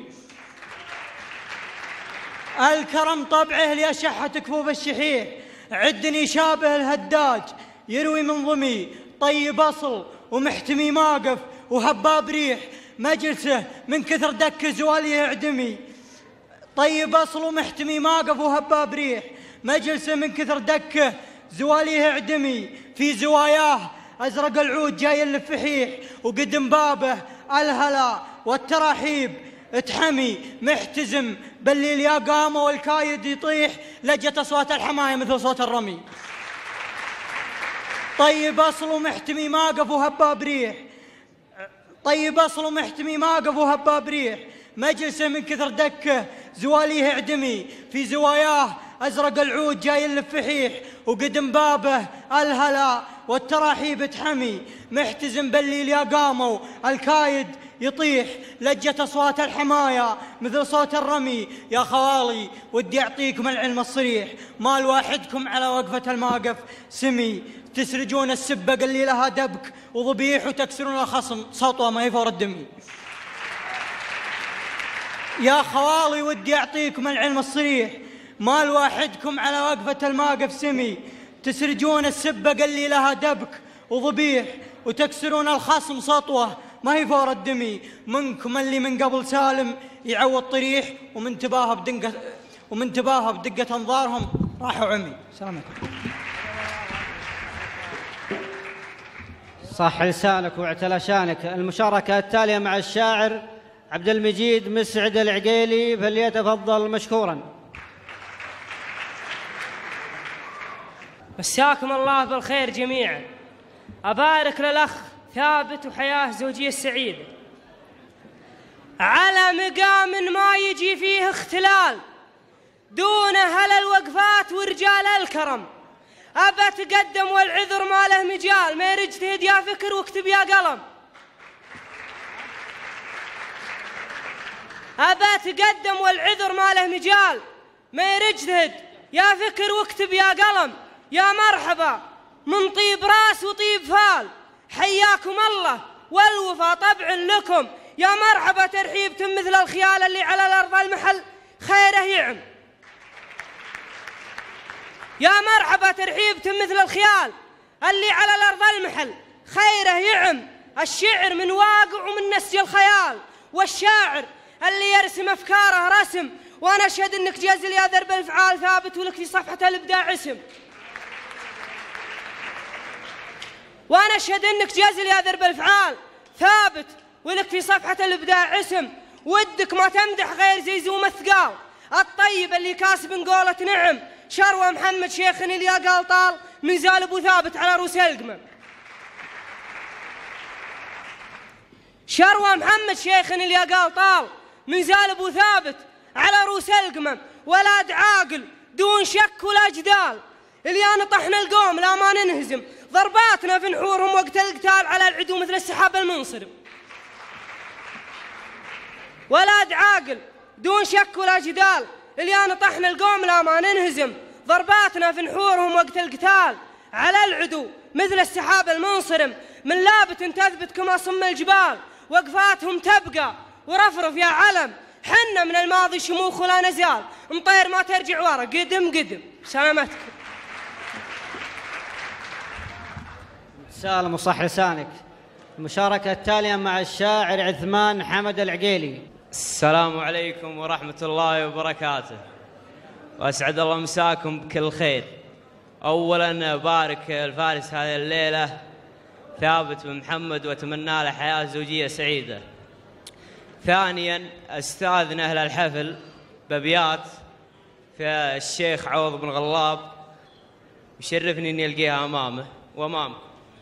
Speaker 7: الكرم طبعه اللي شحة كفوف الشحيح عدني شابه الهداج يروي من ضمي. طيب أصل ومحتمي ماقف وهباب ريح مجلسه من كثر دك زواليه اعدمي. طيب أصل ومحتمي ماقف وهباب ريح مجلسه من كثر دكه زواليه اعدمي. في زواياه أزرق العود جاي الفحيح وقدم بابه الهلا والتراحيب اتحمي محتزم بالليل يا قامه والكايد يطيح لجت أصوات الحماية مثل صوت الرمي. طيب أصل ومحتمي ماقف وهباب ريح طيب أصل ومحتمي ماقف وهباب ريح مجلسه من كثر دكه زواليه اعدمي. في زواياه أزرق العود جاي الفحيح وقدم بابه الهلا والتراحيب تحمي محتزم بالليل يا قاموا الكايد يطيح لجت أصوات الحماية مثل صوت الرمي. يا خوالي ودي أعطيكم العلم الصريح مال واحدكم على وقفة الماقف سمي تسرجون السبة اللي لها دبك وضبيح وتكسرون الخصم سطوة ما يفور الدمي. يا خوالي ودي أعطيكم العلم الصريح مال واحدكم على وقفة الماقف سمي تسرجون السبة اللي لها دبك وضبيح وتكسرون الخصم سطوة ما هي فور الدمي. منكم اللي من قبل سالم يعوض طريح ومن تباهى بدقة ومن تباهى بدقة أنظارهم راحوا عمي. سلام عليكم.
Speaker 3: صح لسانك واعتلى شانك. المشاركة التالية مع الشاعر عبد المجيد مسعد العقيلي فليتفضل مشكورا.
Speaker 12: مساكم الله بالخير جميعا. أبارك للأخ ثابت وحياة زوجية سعيدة على مقام ما يجي فيه اختلال دون هل الوقفات ورجال الكرم. أبى تقدم والعذر ما له مجال ما يجتهد يا فكر واكتب يا قلم. أبى تقدم والعذر ما له مجال ما يجتهد يا فكر واكتب يا قلم. يا مرحبا من طيب راس وطيب فال حياكم الله والوفا طبع لكم. يا مرحبا ترحيبتم مثل الخيال اللي على الأرض المحل خيره يعم. يا مرحبا ترحيبتم مثل الخيال اللي على الأرض المحل خيره يعم. الشعر من واقع ومن نسج الخيال والشاعر اللي يرسم أفكاره رسم. وأنا أشهد أنك جازل يا ذرب الفعال ثابت ولك في صفحة الإبداع اسم. وأنا أشهد أنك جازل يا ذرب الفعال ثابت ولك في صفحة الإبداع اسم. ودك ما تمدح غير زي زوم الثقال الطيب اللي كاسب قولة نعم. شروى محمد شيخ اللي قال طال من زال أبو ثابت على روس القمم. شروى محمد شيخ اللي قال طال من زال أبو ثابت على روس القمم. ولاد عاقل دون شك ولا جدال اللي نطحنا القوم لا ما ننهزم. ضرباتنا في نحورهم وقت القتال على العدو مثل السحاب المنصرم. ولاد عاقل دون شك ولا جدال اللي نطحنا القوم لا ما ننهزم. ضرباتنا في نحورهم وقت القتال على العدو مثل السحاب المنصرم. من لابت تثبت كما صم الجبال وقفاتهم تبقى ورفرف يا علم. حنا من الماضي شموخ ولا نزال مطير ما ترجع ورا قدم قدم. سلامتك.
Speaker 3: سالم وصح لسانك. المشاركة التالية مع الشاعر عثمان حمد العقيلي.
Speaker 13: السلام عليكم ورحمة الله وبركاته وأسعد الله مساكم بكل خير. أولاً بارك الفارس هذه الليلة ثابت بن محمد وأتمنى له حياة زوجية سعيدة. ثانياً أستاذن أهل الحفل بأبيات في الشيخ عوض بن غلاب، يشرفني اني القيها امامه وامامكم.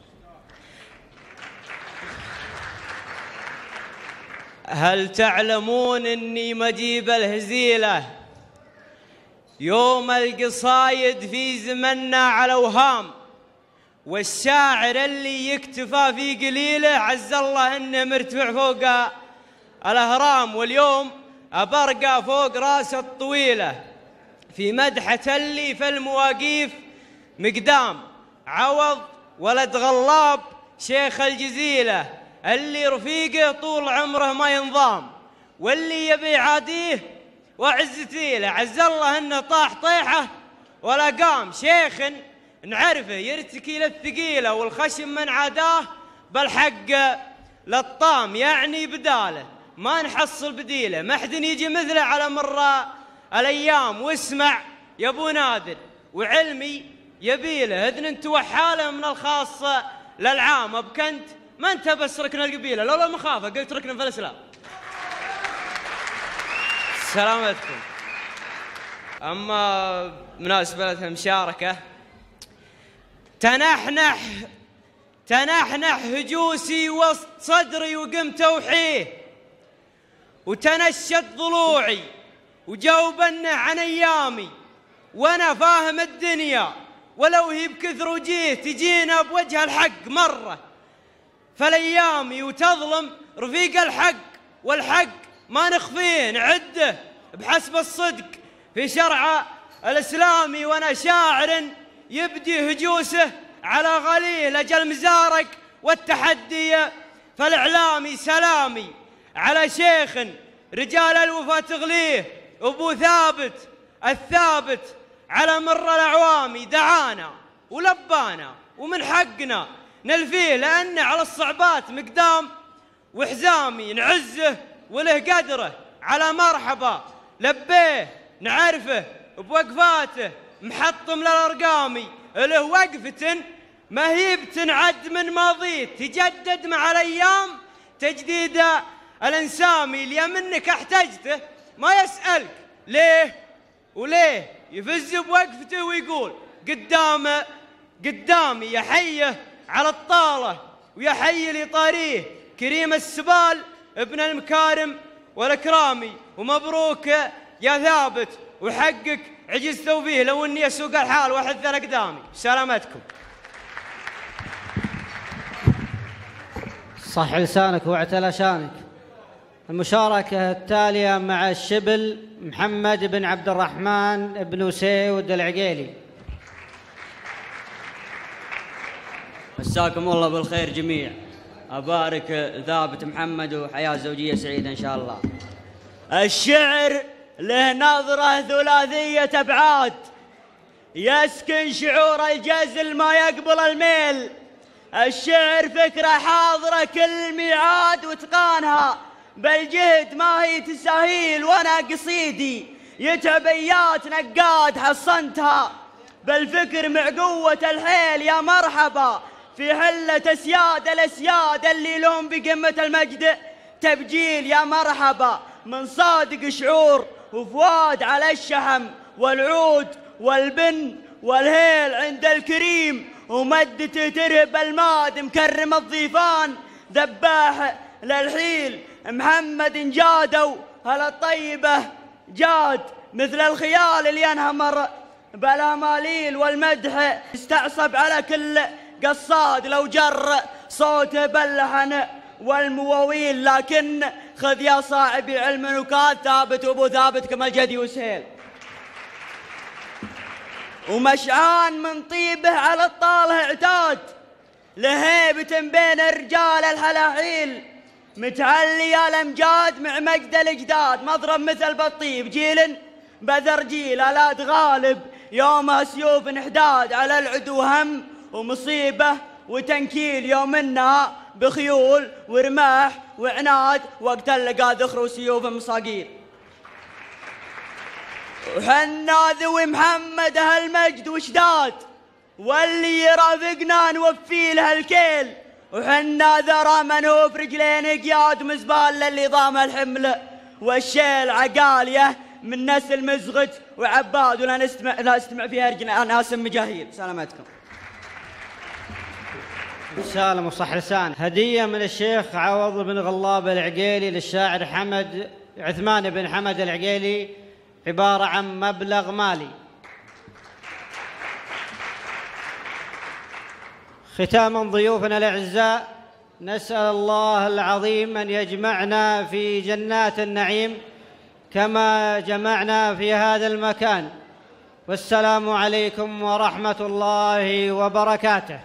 Speaker 13: هل تعلمون اني مجيب الهزيله يوم القصايد في زمننا على اوهام، والشاعر اللي يكتفى في قليله عز الله انه مرتفع فوق الاهرام، واليوم ابرقى فوق راسه الطويله في مدحه اللي في المواقيف مقدام. عوض ولد غلاب شيخ الجزيله اللي رفيقه طول عمره ما ينضام، واللي يبي عاديه وعزتي له عز الله انه طاح طيحه ولا قام. شيخ نعرفه يرتكي للثقيله والخشم من عاداه بالحق للطام، يعني بداله ما نحصل بديله، ما حد يجي مثله على مر الايام. واسمع يا ابو نادر وعلمي يبيله، اذن انت وحاله من الخاصه للعام. بكنت ما انت بس ركن القبيله، لولا مخافه قلت ركن في الاسلام. سلامتكم. اما مناسبه المشاركه، تنحنح تنحنح هجوسي وسط صدري وقمت اوحيه، وتنشت ضلوعي وجاوبنه عن ايامي، وانا فاهم الدنيا ولو هي بكثر وجيه تجينا بوجه الحق مره. فالايامي وتظلم رفيق الحق، والحق ما نخفيه نعده بحسب الصدق في شرع الاسلامي. وانا شاعر يبدي هجوسه على غليل اجل مزارق والتحدي فالاعلامي. سلامي على شيخ رجال الوفا تغليه، ابو ثابت الثابت على مر الاعوام دعانا ولبانا ومن حقنا نلفيه، لأنه على الصعبات مقدام وحزامي. نعزه وله قدره على مرحبا لبيه، نعرفه بوقفاته محطم للأرقامي. له وقفة ما هي بتنعد من ماضيه، تجدد مع الأيام تجديد الانسامي. اللي منك احتجته ما يسألك ليه وليه، يفز بوقفته ويقول قدامه قدامي. يحيه على الطالة ويا حي اللي طاريه، كريم السبال ابن المكارم والأكرامي. ومبروك يا ثابت وحقك عجزتوا فيه، لو اني اسوق الحال واحد اقدامي. سلامتكم.
Speaker 3: صح لسانك واعتلى شانك. المشاركة التالية مع الشبل محمد بن عبد الرحمن بن وسيود العقيلي.
Speaker 14: مساكم الله بالخير جميع. أبارك ثابت محمد وحياة زوجية سعيدة إن شاء الله.
Speaker 15: الشعر له نظرة ثلاثية أبعاد، يسكن شعور الجزل ما يقبل الميل. الشعر فكرة حاضرة كل ميعاد وتقانها بالجهد ما هي تساهيل. وانا قصيدي يتبيات نقاد حصنتها بالفكر مع قوة الحيل. يا مرحبا في حلة اسياد الاسياد اللي لهم بقمة المجد تبجيل. يا مرحبا من صادق شعور وفؤاد على الشحم والعود والبن والهيل عند الكريم، ومدته ترهب الماد مكرم الضيفان ذباح للحيل. محمد جادوا هلا الطيبة جاد مثل الخيال اللي ينهمر بالاماليل، والمدح يستعصب على كل قصاد لو جر صوته باللحن والمواويل. لكن خذ يا صاحبي علم نكات ثابت وابو ثابت كما الجدي وسهيل. ومشعان من طيبه على الطالة اعتاد لهيبة بين الرجال الحلاحيل. متعلي الامجاد مع مجد الاجداد، مضرب مثل بطيب جيل بذر جيل. الاد غالب يومها سيوف انحداد على العدو هم ومصيبه وتنكيل. يوم انها بخيول ورماح وعناد وقت اللقى ذخر وسيوف مصاقيل. وحنا ذوي محمد هالمجد وشداد، واللي يرافقنا نوفي له الكيل. وحنا ذرى منوف رجلين قياد مزبال للي ضام الحمل والشيل. عقاليه من نسل مزغت وعباد، ولا نستمع لا استمع فيها رجنا ناس مجاهيل. سلامتكم.
Speaker 3: سالم وصح لسان. هدية من الشيخ عوض بن غلاب العقيلي للشاعر حمد عثمان بن حمد العقيلي، عبارة عن مبلغ مالي. ختاما ضيوفنا الأعزاء، نسأل الله العظيم أن يجمعنا في جنات النعيم كما جمعنا في هذا المكان، والسلام عليكم ورحمة الله وبركاته.